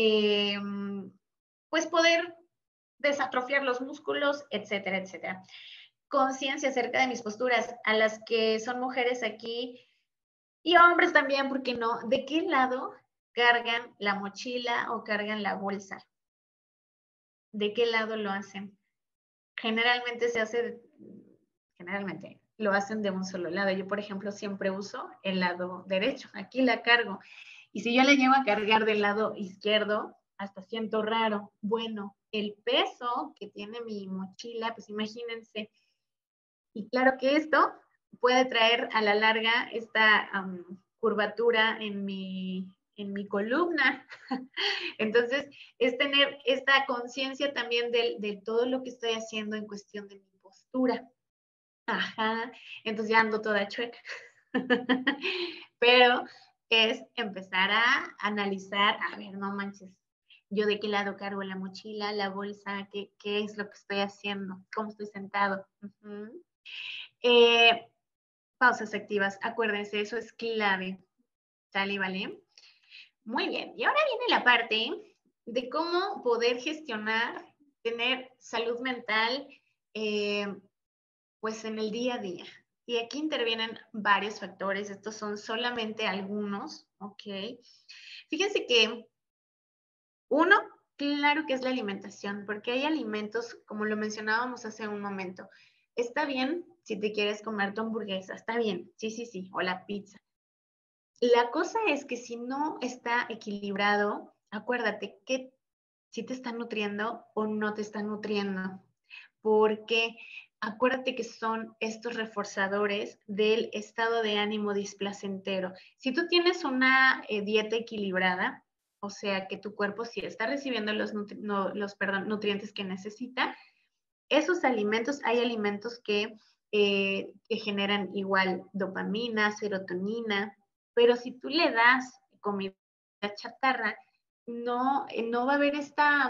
pues poder desatrofiar los músculos, etcétera, etcétera. Conciencia acerca de mis posturas, a las que son mujeres aquí y hombres también, ¿por qué no? ¿De qué lado cargan la mochila o cargan la bolsa? ¿De qué lado lo hacen? Generalmente generalmente lo hacen de un solo lado. Yo, por ejemplo, siempre uso el lado derecho. Aquí la cargo. Y si yo la llevo a cargar del lado izquierdo, hasta siento raro. Bueno, el peso que tiene mi mochila, pues imagínense. Y claro que esto puede traer a la larga esta curvatura en mi columna. Entonces, es tener esta conciencia también de todo lo que estoy haciendo en cuestión de mi postura. Ajá, entonces ya ando toda chueca. Pero es empezar a analizar, a ver, no manches, yo de qué lado cargo la mochila, la bolsa, qué es lo que estoy haciendo, cómo estoy sentado. Pausas activas, acuérdense, eso es clave. ¿Sale y vale? Muy bien. Y ahora viene la parte de cómo poder gestionar, tener salud mental, pues en el día a día. Y aquí intervienen varios factores. Estos son solamente algunos, ¿ok? Fíjense que uno, claro que es la alimentación, porque hay alimentos, como lo mencionábamos hace un momento. Está bien si te quieres comer tu hamburguesa, está bien, sí, sí, sí, o la pizza. La cosa es que si no está equilibrado, acuérdate que si te está nutriendo o no te está nutriendo, porque acuérdate que son estos reforzadores del estado de ánimo displacentero. Si tú tienes una dieta equilibrada, o sea que tu cuerpo sí está recibiendo nutrientes que necesita, esos alimentos, hay alimentos que generan igual dopamina, serotonina, pero si tú le das comida chatarra, no va a haber esta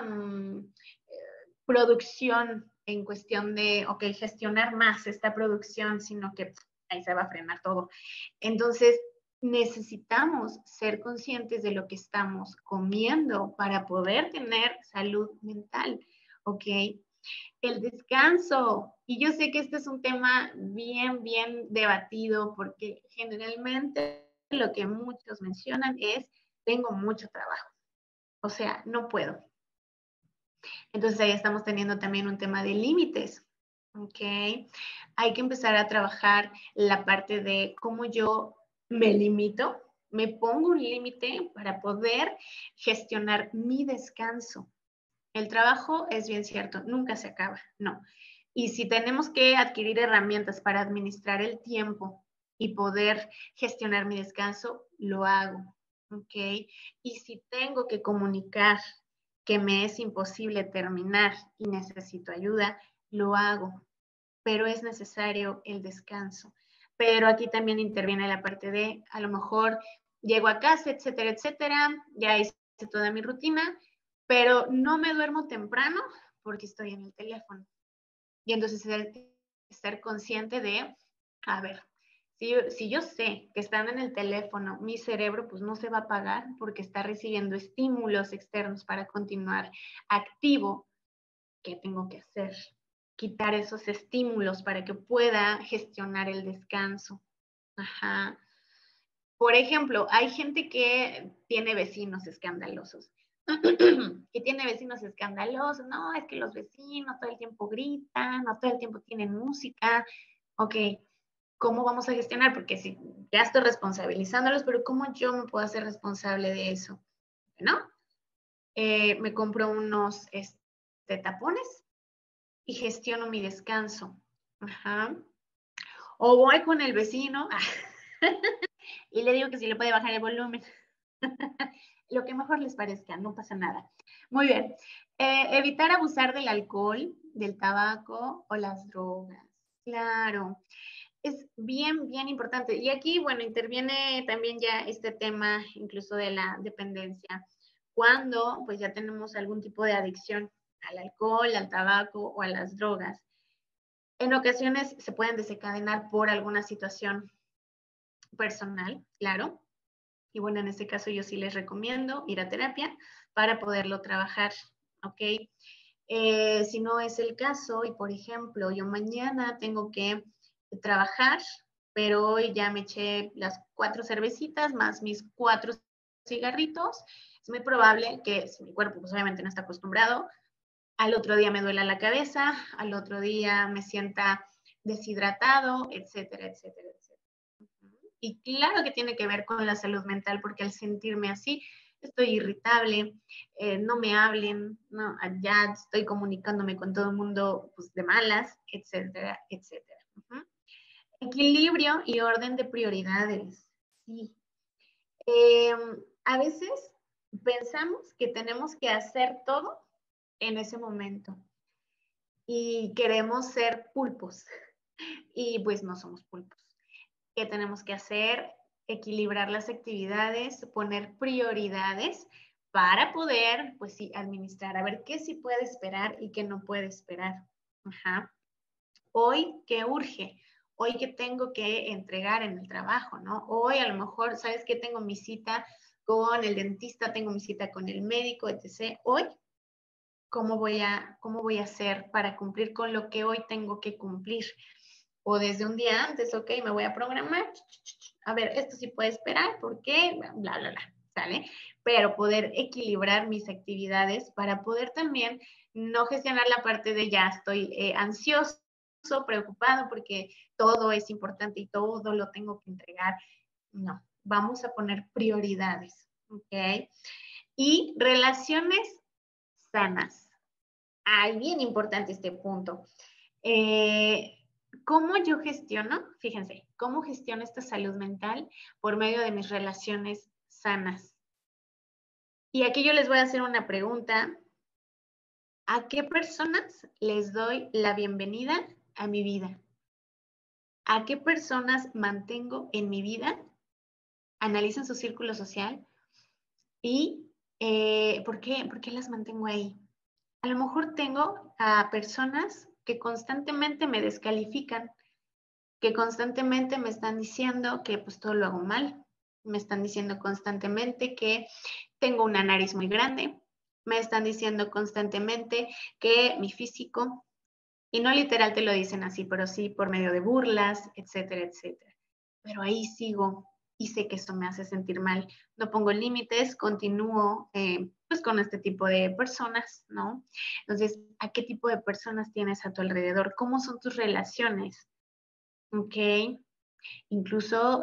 producción en cuestión de, ok, gestionar más esta producción, sino que ahí se va a frenar todo. Entonces, necesitamos ser conscientes de lo que estamos comiendo para poder tener salud mental, ¿ok? El descanso. Y yo sé que este es un tema bien, bien debatido porque generalmente lo que muchos mencionan es, tengo mucho trabajo. O sea, no puedo. Entonces ahí estamos teniendo también un tema de límites. ¿Ok? Hay que empezar a trabajar la parte de cómo yo me limito, me pongo un límite para poder gestionar mi descanso. El trabajo es bien cierto, nunca se acaba, no. Y si tenemos que adquirir herramientas para administrar el tiempo y poder gestionar mi descanso, lo hago, ¿ok? Y si tengo que comunicar que me es imposible terminar y necesito ayuda, lo hago, pero es necesario el descanso. Pero aquí también interviene la parte de, a lo mejor llego a casa, etcétera, ya hice toda mi rutina, pero no me duermo temprano porque estoy en el teléfono. Y entonces estar consciente de, a ver, si yo sé que estando en el teléfono, mi cerebro pues no se va a apagar porque está recibiendo estímulos externos para continuar activo, ¿qué tengo que hacer? Quitar esos estímulos para que pueda gestionar el descanso. Ajá. Por ejemplo, hay gente que tiene vecinos escandalosos. Y tiene vecinos escandalosos, no, es que los vecinos todo el tiempo gritan, no todo el tiempo tienen música. Ok, ¿cómo vamos a gestionar? Porque si ya estoy responsabilizándolos, pero ¿cómo yo me puedo hacer responsable de eso? ¿No? Me compro unos tapones y gestiono mi descanso. Ajá. O voy con el vecino y le digo que si le puede bajar el volumen. Lo que mejor les parezca, no pasa nada. Muy bien. Evitar abusar del alcohol, del tabaco o las drogas. Claro, es bien, bien importante. Y aquí, bueno, interviene también ya este tema incluso de la dependencia. Cuando pues ya tenemos algún tipo de adicción al alcohol, al tabaco o a las drogas. En ocasiones se pueden desencadenar por alguna situación personal, claro. Y bueno, en este caso yo sí les recomiendo ir a terapia para poderlo trabajar, ¿ok? Si no es el caso y por ejemplo yo mañana tengo que trabajar, pero hoy ya me eché las 4 cervecitas más mis 4 cigarritos, es muy probable que si mi cuerpo pues obviamente no está acostumbrado, al otro día me duela la cabeza, al otro día me sienta deshidratado, etcétera, etcétera, etcétera. Y claro que tiene que ver con la salud mental, porque al sentirme así, estoy irritable, no me hablen, no, ya estoy comunicándome con todo el mundo pues, de malas, etcétera, etcétera. Equilibrio y orden de prioridades. Sí. Eh, a veces pensamos que tenemos que hacer todo en ese momento y queremos ser pulpos y pues no somos pulpos. ¿Qué tenemos que hacer? Equilibrar las actividades, poner prioridades para poder, pues sí, administrar, a ver qué sí puede esperar y qué no puede esperar. Ajá. Hoy, ¿qué urge? hoy que tengo que entregar en el trabajo, ¿no? Hoy a lo mejor, ¿sabes qué? Tengo mi cita con el dentista, tengo mi cita con el médico, etc. Hoy, ¿cómo voy a hacer para cumplir con lo que hoy tengo que cumplir? O desde un día antes, ok, me voy a programar, a ver, esto sí puede esperar, ¿por qué? Bla, bla, bla, ¿sale? Pero poder equilibrar mis actividades para poder también no gestionar la parte de ya estoy ansioso, preocupado porque todo es importante y todo lo tengo que entregar. No, vamos a poner prioridades, ¿ok? Y relaciones sanas. Ay, bien importante este punto. ¿Cómo yo gestiono? Fíjense, ¿cómo gestiono esta salud mental por medio de mis relaciones sanas? Y aquí yo les voy a hacer una pregunta. ¿A qué personas les doy la bienvenida a mi vida? ¿A qué personas mantengo en mi vida? Analicen su círculo social y ¿por qué las mantengo ahí? A lo mejor tengo a personas que constantemente me descalifican, que constantemente me están diciendo que pues todo lo hago mal, me están diciendo constantemente que tengo una nariz muy grande, me están diciendo constantemente que mi físico, y no literal te lo dicen así, pero sí por medio de burlas, etcétera, etcétera. Pero ahí sigo y sé que eso me hace sentir mal. No pongo límites, continúo pues con este tipo de personas, ¿no? Entonces, ¿a qué tipo de personas tienes a tu alrededor? ¿Cómo son tus relaciones? ¿Ok? Incluso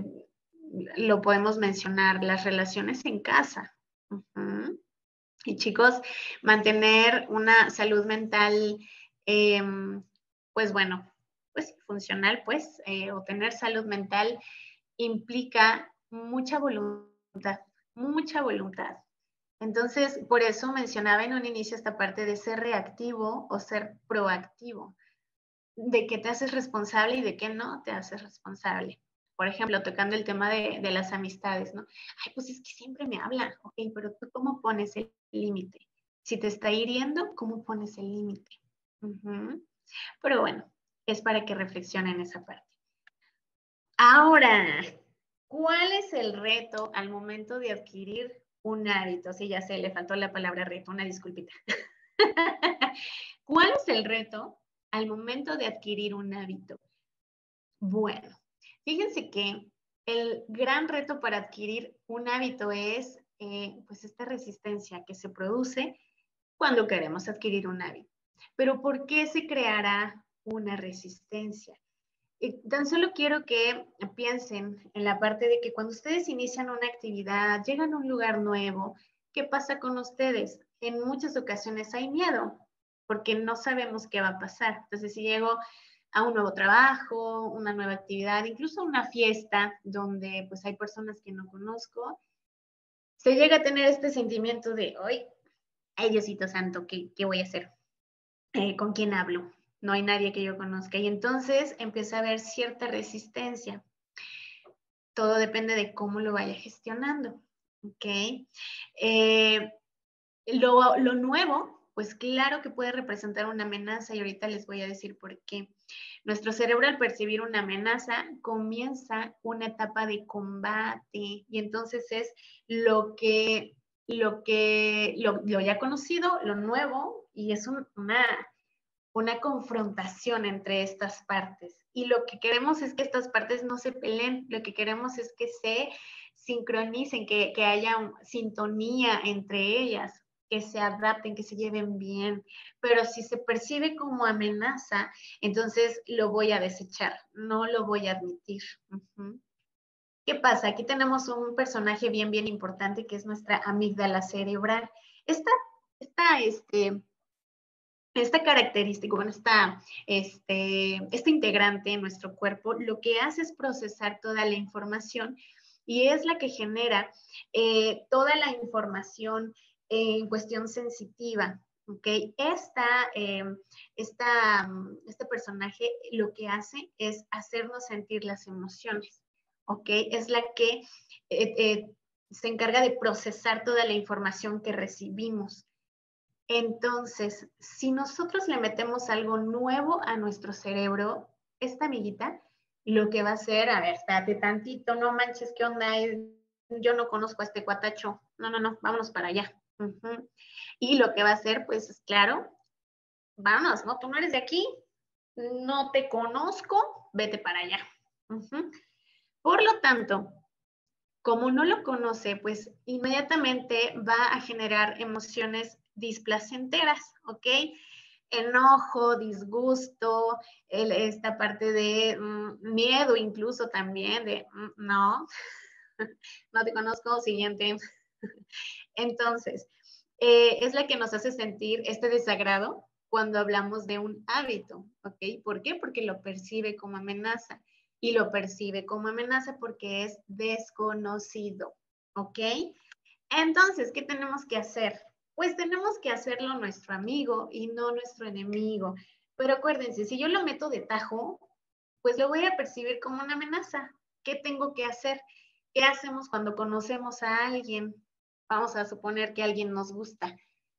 lo podemos mencionar, las relaciones en casa. Uh-huh. Y chicos, mantener una salud mental, pues bueno, pues funcional, pues, o tener salud mental implica mucha voluntad, mucha voluntad. Entonces, por eso mencionaba en un inicio esta parte de ser reactivo o ser proactivo, de qué te haces responsable y de qué no te haces responsable. Por ejemplo, tocando el tema de las amistades, ¿no? Ay, pues es que siempre me habla, ok, pero tú cómo pones el límite. Si te está hiriendo, ¿cómo pones el límite? Uh-huh. Pero bueno, es para que reflexionen esa parte. Ahora, ¿cuál es el reto al momento de adquirir un hábito? Sí, ya sé, le faltó la palabra reto, una disculpita. ¿Cuál es el reto al momento de adquirir un hábito? Bueno, fíjense que el gran reto para adquirir un hábito es pues esta resistencia que se produce cuando queremos adquirir un hábito. Pero ¿por qué se creará una resistencia? Tan solo quiero que piensen en la parte de que cuando ustedes inician una actividad, llegan a un lugar nuevo, ¿qué pasa con ustedes? En muchas ocasiones hay miedo, porque no sabemos qué va a pasar. Entonces, si llego a un nuevo trabajo, una nueva actividad, incluso una fiesta donde pues hay personas que no conozco, se llega a tener este sentimiento de, ay Diosito Santo, ¿qué voy a hacer? ¿Con quién hablo? No hay nadie que yo conozca. Y entonces empieza a haber cierta resistencia. Todo depende de cómo lo vaya gestionando. ¿Ok? Lo nuevo, pues claro que puede representar una amenaza y ahorita les voy a decir por qué. Nuestro cerebro al percibir una amenaza comienza una etapa de combate y entonces es lo ya conocido, lo nuevo y es una confrontación entre estas partes. Y lo que queremos es que estas partes no se peleen, lo que queremos es que se sincronicen, que haya sintonía entre ellas, que se adapten, que se lleven bien. Pero si se percibe como amenaza, entonces lo voy a desechar, no lo voy a admitir. Uh-huh. ¿Qué pasa? Aquí tenemos un personaje bien, bien importante que es nuestra amígdala cerebral. Esta característica, bueno, este integrante en nuestro cuerpo, lo que hace es procesar toda la información y es la que genera toda la información en cuestión sensitiva. ¿Okay? Este personaje lo que hace es hacernos sentir las emociones. ¿Okay? Es la que se encarga de procesar toda la información que recibimos. Entonces, si nosotros le metemos algo nuevo a nuestro cerebro, esta amiguita lo que va a hacer, a ver, espérate tantito, no manches, ¿qué onda? Yo no conozco a este cuatacho. No, no, no, vámonos para allá. Y lo que va a hacer, pues, es claro, vámonos, ¿no? Tú no eres de aquí, no te conozco, vete para allá. Por lo tanto, como no lo conoce, pues inmediatamente va a generar emociones displacenteras, ¿ok? Enojo, disgusto, esta parte de miedo incluso también, de no, no te conozco, siguiente. Entonces, es la que nos hace sentir este desagrado cuando hablamos de un hábito, ¿ok? ¿Por qué? Porque lo percibe como amenaza y lo percibe como amenaza porque es desconocido, ¿ok? Entonces, ¿qué tenemos que hacer? Pues tenemos que hacerlo nuestro amigo y no nuestro enemigo. Pero acuérdense, si yo lo meto de tajo, pues lo voy a percibir como una amenaza. ¿Qué tengo que hacer? ¿Qué hacemos cuando conocemos a alguien? Vamos a suponer que alguien nos gusta.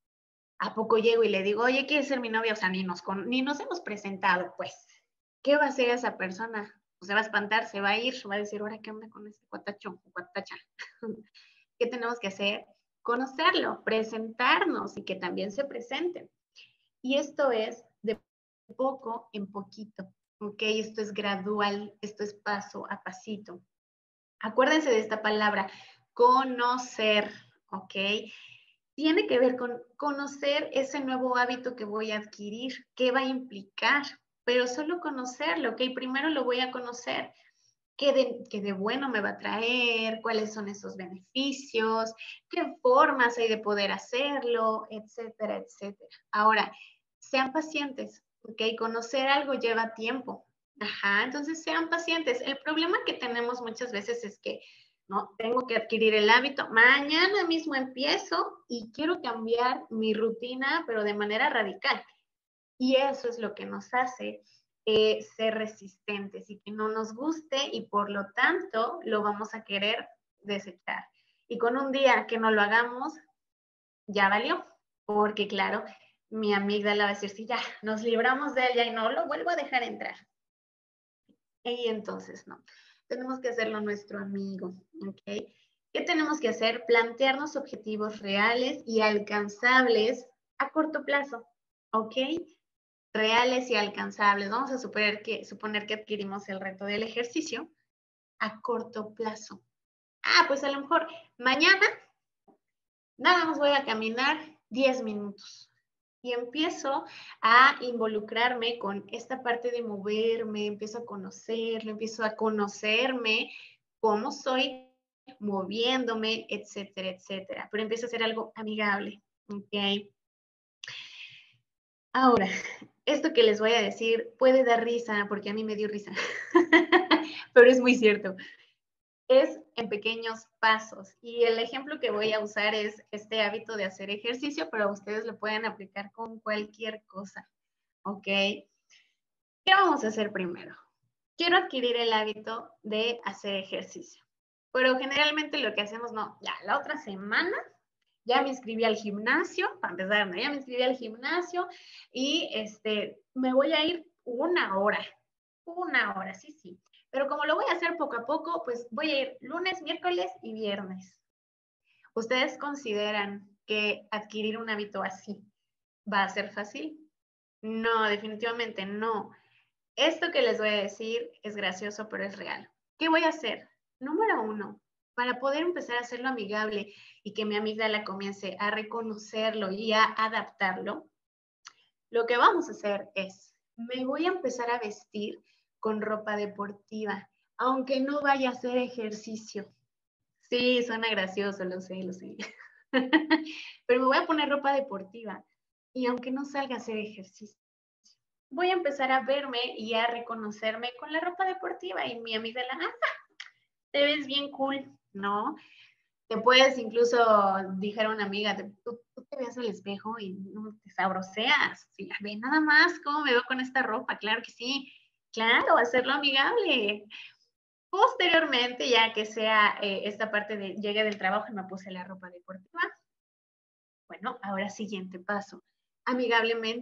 ¿A poco llego y le digo, oye, ¿quieres ser mi novia? O sea, ni nos hemos presentado, pues. ¿Qué va a hacer esa persona? Pues se va a espantar, se va a ir, va a decir, ahora, ¿qué onda con este cuatacho o cuatacha? ¿Qué tenemos que hacer? Conocerlo, presentarnos y que también se presenten. Y esto es de poco en poquito, ¿ok? Esto es gradual, esto es paso a pasito. Acuérdense de esta palabra, conocer, ¿ok? Tiene que ver con conocer ese nuevo hábito que voy a adquirir, qué va a implicar, pero solo conocerlo, ¿ok? Primero lo voy a conocer. Qué de bueno me va a traer, cuáles son esos beneficios, qué formas hay de poder hacerlo, etcétera, etcétera. Ahora, sean pacientes, ¿ok? Conocer algo lleva tiempo. Ajá, entonces sean pacientes. El problema que tenemos muchas veces es que, no, tengo que adquirir el hábito, mañana mismo empiezo y quiero cambiar mi rutina, pero de manera radical. Y eso es lo que nos hace ser resistentes y que no nos guste y por lo tanto lo vamos a querer desechar. Y con un día que no lo hagamos, ya valió, porque claro, mi amígdala va a decir, sí, ya, nos libramos de ella y no lo vuelvo a dejar entrar. Y entonces, no, tenemos que hacerlo nuestro amigo, ¿ok? ¿Qué tenemos que hacer? Plantearnos objetivos reales y alcanzables a corto plazo, ¿ok? Reales y alcanzables. Vamos a suponer que adquirimos el reto del ejercicio a corto plazo. Pues a lo mejor mañana nada más voy a caminar 10 minutos y empiezo a involucrarme con esta parte de moverme, empiezo a conocerlo, empiezo a conocerme cómo soy moviéndome, etcétera, etcétera. Pero empiezo a hacer algo amigable, ¿ok? Ahora, esto que les voy a decir puede dar risa, porque a mí me dio risa, pero es muy cierto. Es en pequeños pasos. Y el ejemplo que voy a usar es este hábito de hacer ejercicio, pero ustedes lo pueden aplicar con cualquier cosa, ¿ok? ¿Qué vamos a hacer primero? Quiero adquirir el hábito de hacer ejercicio, pero generalmente lo que hacemos, no, ya la otra semana ya me inscribí al gimnasio, para empezar, ¿no? Ya me inscribí al gimnasio y me voy a ir una hora, sí, sí. Pero como lo voy a hacer poco a poco, pues voy a ir lunes, miércoles y viernes. ¿Ustedes consideran que adquirir un hábito así va a ser fácil? No, definitivamente no. Esto que les voy a decir es gracioso, pero es real. ¿Qué voy a hacer? Número 1, para poder empezar a hacerlo amigable y que mi amígdala comience a reconocerlo y a adaptarlo, lo que vamos a hacer es, me voy a empezar a vestir con ropa deportiva, aunque no vaya a hacer ejercicio. Sí, suena gracioso, lo sé, lo sé. Pero me voy a poner ropa deportiva y aunque no salga a hacer ejercicio, voy a empezar a verme y a reconocerme con la ropa deportiva y mi amiga te ves bien cool, ¿no? Te puedes incluso, dijeron una amiga, tú te ves al espejo y no te sabroseas. Sí, ve nada más cómo me veo con esta ropa, claro que sí. Claro, hacerlo amigable. Posteriormente, ya que sea esta parte de llegué del trabajo y me puse la ropa deportiva, bueno, ahora siguiente paso, amigablemente.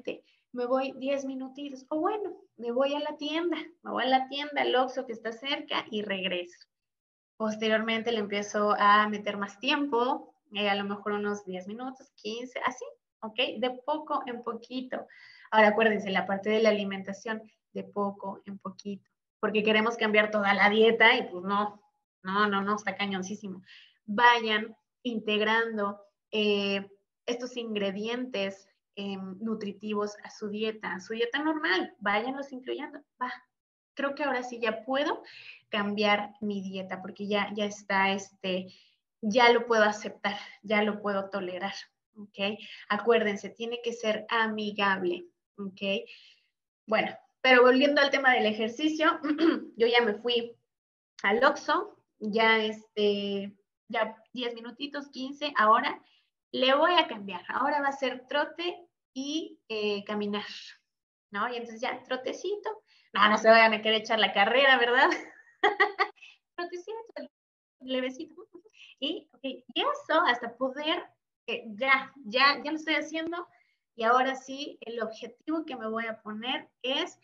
me voy 10 minutitos, o bueno, me voy a la tienda, al Oxxo que está cerca y regreso. Posteriormente le empiezo a meter más tiempo, a lo mejor unos 10 minutos, 15, así, ¿ok? De poco en poquito. Ahora acuérdense, la parte de la alimentación, de poco en poquito, porque queremos cambiar toda la dieta y pues no, está cañoncísimo. Vayan integrando estos ingredientes nutritivos a su dieta normal, váyanlos incluyendo. Va, creo que ahora sí ya puedo cambiar mi dieta porque ya está, ya lo puedo aceptar, ya lo puedo tolerar, ¿ok? Acuérdense, tiene que ser amigable, ¿ok? Bueno, pero volviendo al tema del ejercicio, yo ya me fui al Oxxo, ya 10 minutitos, 15, ahora le voy a cambiar, ahora va a ser trote y caminar, ¿no? Y entonces ya, trotecito, no se vayan a querer echar la carrera, ¿verdad? Trotecito, levecito, y eso hasta poder, ya lo estoy haciendo, y ahora sí, el objetivo que me voy a poner es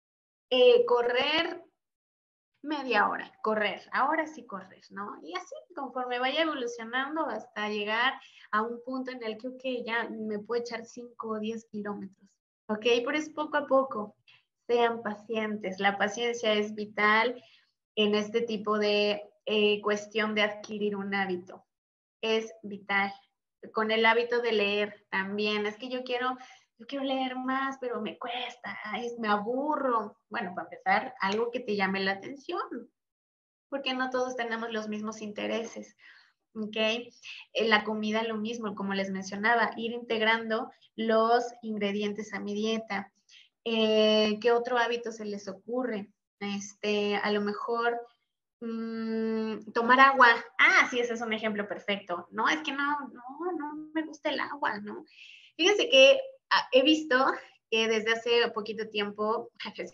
correr media hora, correr, ahora sí correr, ¿no? Y así, conforme vaya evolucionando hasta llegar a un punto en el que, ok, ya me puedo echar 5 o 10 kilómetros, ¿ok? Pero es poco a poco, sean pacientes, la paciencia es vital en este tipo de cuestión de adquirir un hábito, es vital. Con el hábito de leer también, es que yo quiero leer más, pero me cuesta, me aburro. Bueno, para empezar, algo que te llame la atención, porque no todos tenemos los mismos intereses, ¿ok? En la comida lo mismo, como les mencionaba, ir integrando los ingredientes a mi dieta. ¿Qué otro hábito se les ocurre? A lo mejor tomar agua. Ah, sí, ese es un ejemplo perfecto. No, es que no me gusta el agua, ¿no? Fíjense que he visto que desde hace poquito tiempo,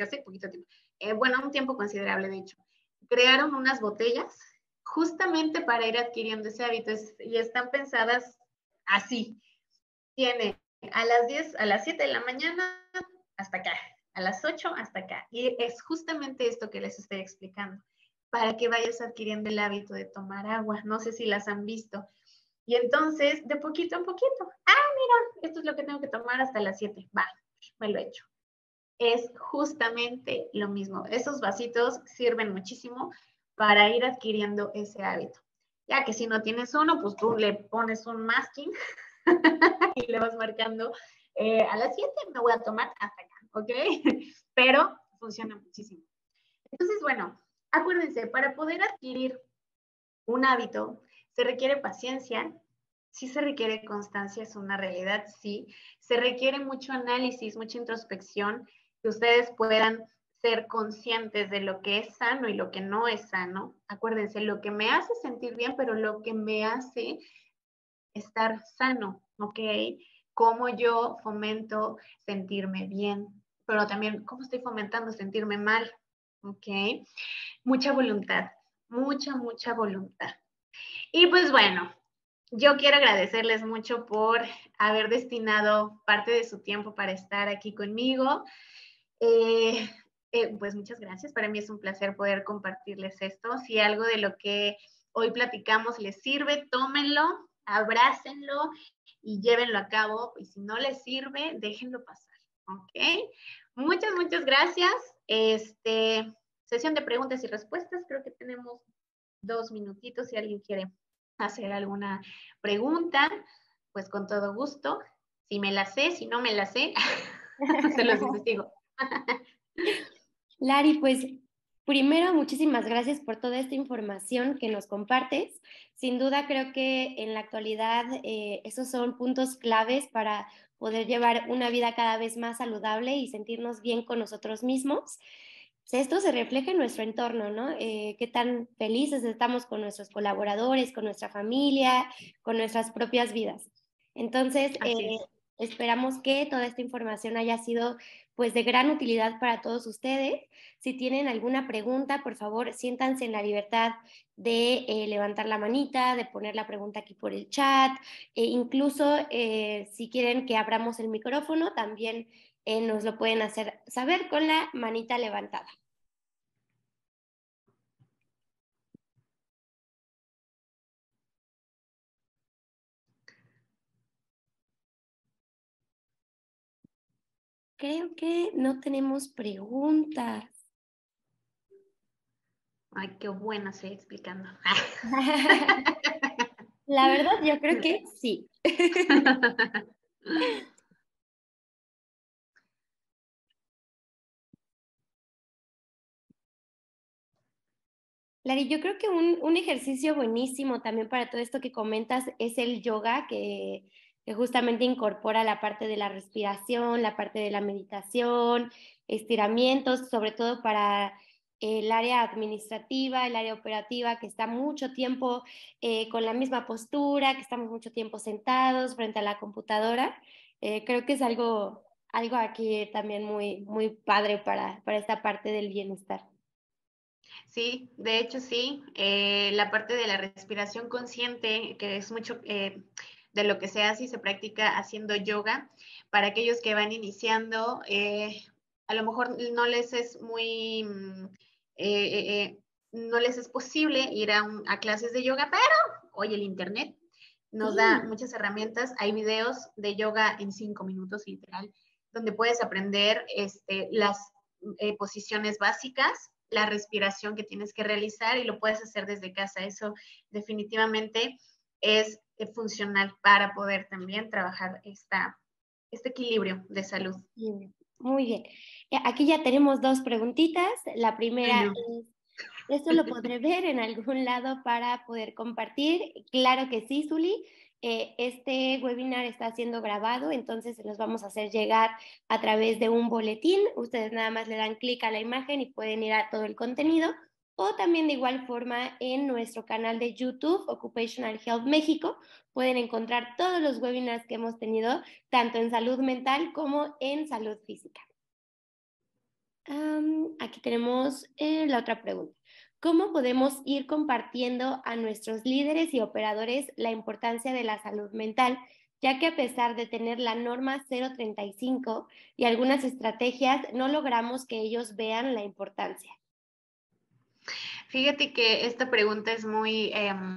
bueno, un tiempo considerable de hecho, crearon unas botellas justamente para ir adquiriendo ese hábito y están pensadas así. Tiene a las 10, a las 7 de la mañana hasta acá, a las 8 hasta acá. Y es justamente esto que les estoy explicando, para que vayas adquiriendo el hábito de tomar agua. No sé si las han visto. Y entonces, de poquito en poquito, mira, esto es lo que tengo que tomar hasta las 7. Va, me lo he hecho. Es justamente lo mismo. Esos vasitos sirven muchísimo para ir adquiriendo ese hábito. Ya que si no tienes uno, pues tú le pones un masking y le vas marcando a las 7 me voy a tomar hasta acá, ¿ok? Pero funciona muchísimo. Entonces, bueno, acuérdense, para poder adquirir un hábito se requiere paciencia, sí se requiere constancia, es una realidad, sí. Se requiere mucho análisis, mucha introspección, que ustedes puedan ser conscientes de lo que es sano y lo que no es sano. Acuérdense, lo que me hace sentir bien, pero lo que me hace estar sano, ¿ok? Cómo yo fomento sentirme bien, pero también cómo estoy fomentando sentirme mal, ¿ok? Mucha voluntad, mucha voluntad. Y pues bueno, yo quiero agradecerles mucho por haber destinado parte de su tiempo para estar aquí conmigo. Pues muchas gracias. Para mí es un placer poder compartirles esto. Si algo de lo que hoy platicamos les sirve, tómenlo, abrácenlo y llévenlo a cabo. Y si no les sirve, déjenlo pasar. ¿Ok? Muchas gracias. Sesión de preguntas y respuestas. Creo que tenemos 2 minutitos si alguien quiere hacer alguna pregunta, pues con todo gusto. Si me la sé, si no me la sé, se los investigo. Lari, pues primero muchísimas gracias por toda esta información que nos compartes. Sin duda creo que en la actualidad esos son puntos claves para poder llevar una vida cada vez más saludable y sentirnos bien con nosotros mismos. Esto se refleja en nuestro entorno, ¿no? Qué tan felices estamos con nuestros colaboradores, con nuestra familia, con nuestras propias vidas. Entonces, Así es. Esperamos que toda esta información haya sido pues de gran utilidad para todos ustedes. Si tienen alguna pregunta, por favor, siéntanse en la libertad de levantar la manita, de poner la pregunta aquí por el chat, e incluso si quieren que abramos el micrófono, también nos lo pueden hacer saber con la manita levantada. Creo que no tenemos preguntas. Ay, qué buena estoy explicando. La verdad, yo creo que sí. Lari, yo creo que un ejercicio buenísimo también para todo esto que comentas es el yoga, que justamente incorpora la parte de la respiración, la parte de la meditación, estiramientos, sobre todo para el área administrativa, el área operativa, que está mucho tiempo con la misma postura, que estamos mucho tiempo sentados frente a la computadora. Creo que es algo aquí también muy, muy padre para esta parte del bienestar. Sí, de hecho sí, la parte de la respiración consciente, que es mucho de lo que se hace y se practica haciendo yoga, para aquellos que van iniciando, a lo mejor no les es muy, no les es posible ir a clases de yoga, pero hoy el Internet nos da Sí. muchas herramientas. Hay videos de yoga en 5 minutos, literal, donde puedes aprender las posiciones básicas, la respiración que tienes que realizar y lo puedes hacer desde casa. Eso definitivamente es funcional para poder también trabajar este equilibrio de salud. Bien, muy bien. Aquí ya tenemos dos preguntitas. La Ay, primera no. es, ¿esto lo podré ver en algún lado para poder compartir? Claro que sí, Zuli. Este webinar está siendo grabado, entonces se los vamos a hacer llegar a través de un boletín. Ustedes nada más le dan clic a la imagen y pueden ir a todo el contenido. O también de igual forma en nuestro canal de YouTube, Occupational Health México, pueden encontrar todos los webinars que hemos tenido tanto en salud mental como en salud física. Aquí tenemos la otra pregunta. ¿Cómo podemos ir compartiendo a nuestros líderes y operadores la importancia de la salud mental, ya que a pesar de tener la norma 035 y algunas estrategias, no logramos que ellos vean la importancia? Fíjate que esta pregunta es muy,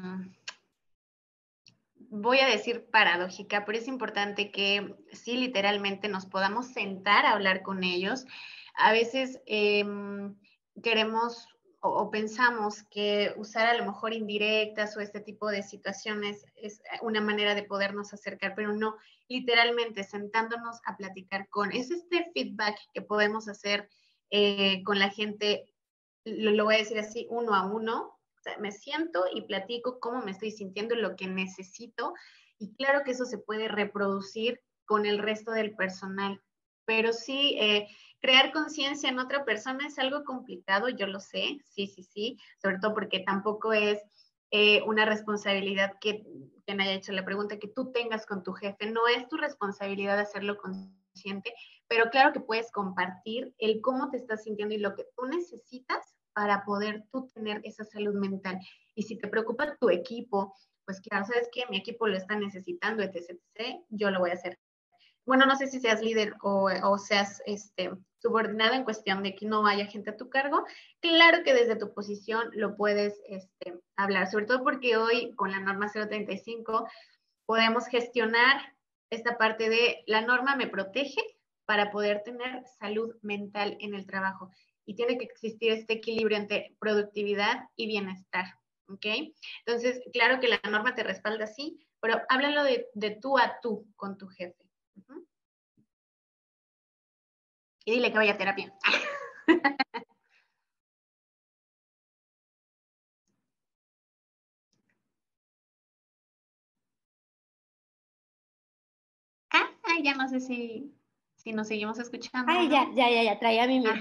voy a decir paradójica, pero es importante que sí literalmente nos podamos sentar a hablar con ellos. A veces queremos o pensamos que usar a lo mejor indirectas o este tipo de situaciones es una manera de podernos acercar, pero no, literalmente sentándonos a platicar es este feedback que podemos hacer con la gente, lo voy a decir así, uno a uno. O sea, me siento y platico cómo me estoy sintiendo, lo que necesito, y claro que eso se puede reproducir con el resto del personal, pero sí, crear conciencia en otra persona es algo complicado, yo lo sé, sí, sobre todo porque tampoco es una responsabilidad que me haya hecho la pregunta que tú tengas con tu jefe, no es tu responsabilidad hacerlo consciente, pero claro que puedes compartir el cómo te estás sintiendo y lo que tú necesitas para poder tú tener esa salud mental. Y si te preocupa tu equipo, pues claro, ¿sabes qué? Mi equipo lo está necesitando, etc. Yo lo voy a hacer. Bueno, no sé si seas líder o seas subordinado en cuestión de que no haya gente a tu cargo. Claro que desde tu posición lo puedes hablar, sobre todo porque hoy con la norma 035 podemos gestionar esta parte de la norma me protege para poder tener salud mental en el trabajo. Y tiene que existir este equilibrio entre productividad y bienestar. ¿Ok? Entonces, claro que la norma te respalda así, pero háblalo de tú a tú con tu jefe. Y dile que vaya a terapia. Ya no sé si nos seguimos escuchando o Ay, no. ya, traía mi miedo. Ah,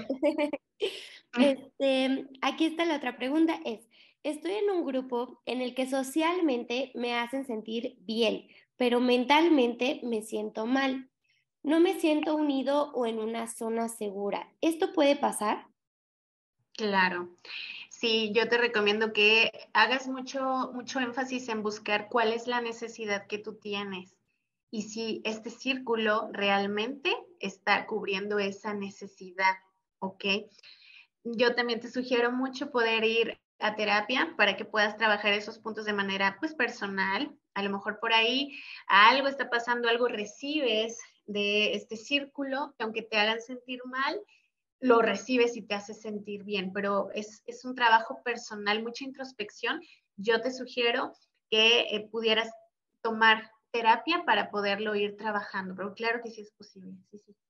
Aquí está la otra pregunta, estoy en un grupo en el que socialmente me hacen sentir bien, pero mentalmente me siento mal. No me siento unido o en una zona segura. ¿Esto puede pasar? Claro. Sí, yo te recomiendo que hagas mucho énfasis en buscar cuál es la necesidad que tú tienes y si este círculo realmente está cubriendo esa necesidad, ¿ok? Yo también te sugiero mucho poder ir a terapia para que puedas trabajar esos puntos de manera pues personal. A lo mejor por ahí algo está pasando, algo recibes de este círculo que aunque te hagan sentir mal, lo recibes y te hace sentir bien, pero es un trabajo personal, mucha introspección. Yo te sugiero que pudieras tomar terapia para poderlo ir trabajando, pero claro que sí es posible, sí, sí.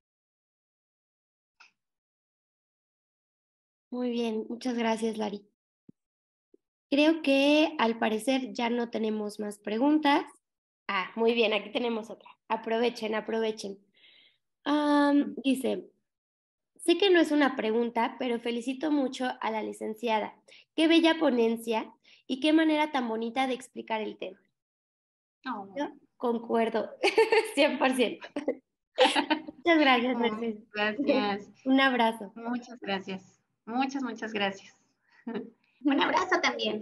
Muy bien, muchas gracias, Lari. Creo que al parecer ya no tenemos más preguntas. Ah, muy bien, aquí tenemos otra. Aprovechen, aprovechen. Dice, sé que no es una pregunta, pero felicito mucho a la licenciada. Qué bella ponencia y qué manera tan bonita de explicar el tema. Oh. Yo concuerdo, 100%. Muchas gracias, Muchas Mercedes. gracias, Un abrazo. muchas gracias, muchas gracias. Un abrazo también.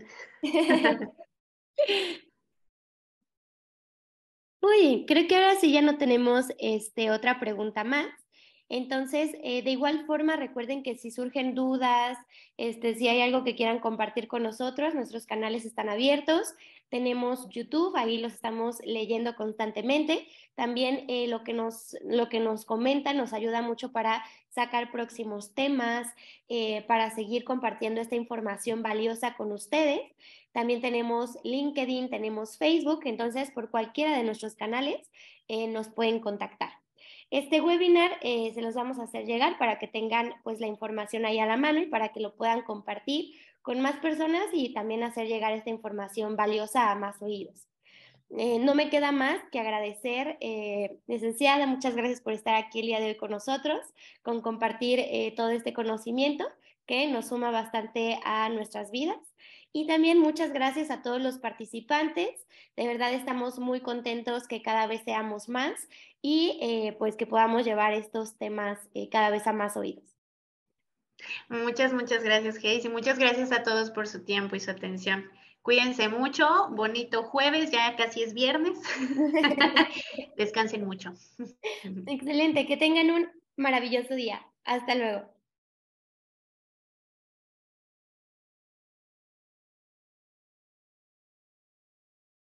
Muy bien, creo que ahora sí ya no tenemos otra pregunta más. Entonces, de igual forma, recuerden que si surgen dudas, si hay algo que quieran compartir con nosotros, nuestros canales están abiertos. Tenemos YouTube, ahí los estamos leyendo constantemente. También lo que nos comentan nos ayuda mucho para sacar próximos temas, para seguir compartiendo esta información valiosa con ustedes. También tenemos LinkedIn, tenemos Facebook, entonces por cualquiera de nuestros canales nos pueden contactar. Este webinar se los vamos a hacer llegar para que tengan pues la información ahí a la mano y para que lo puedan compartir con más personas y también hacer llegar esta información valiosa a más oídos. No me queda más que agradecer, licenciada, muchas gracias por estar aquí el día de hoy con nosotros, con compartir todo este conocimiento que nos suma bastante a nuestras vidas. Y también muchas gracias a todos los participantes. De verdad estamos muy contentos que cada vez seamos más y pues que podamos llevar estos temas cada vez a más oídos. Muchas gracias, Hayes, y muchas gracias a todos por su tiempo y su atención. Cuídense mucho, bonito jueves, ya casi es viernes. Descansen mucho. Excelente, que tengan un maravilloso día. Hasta luego.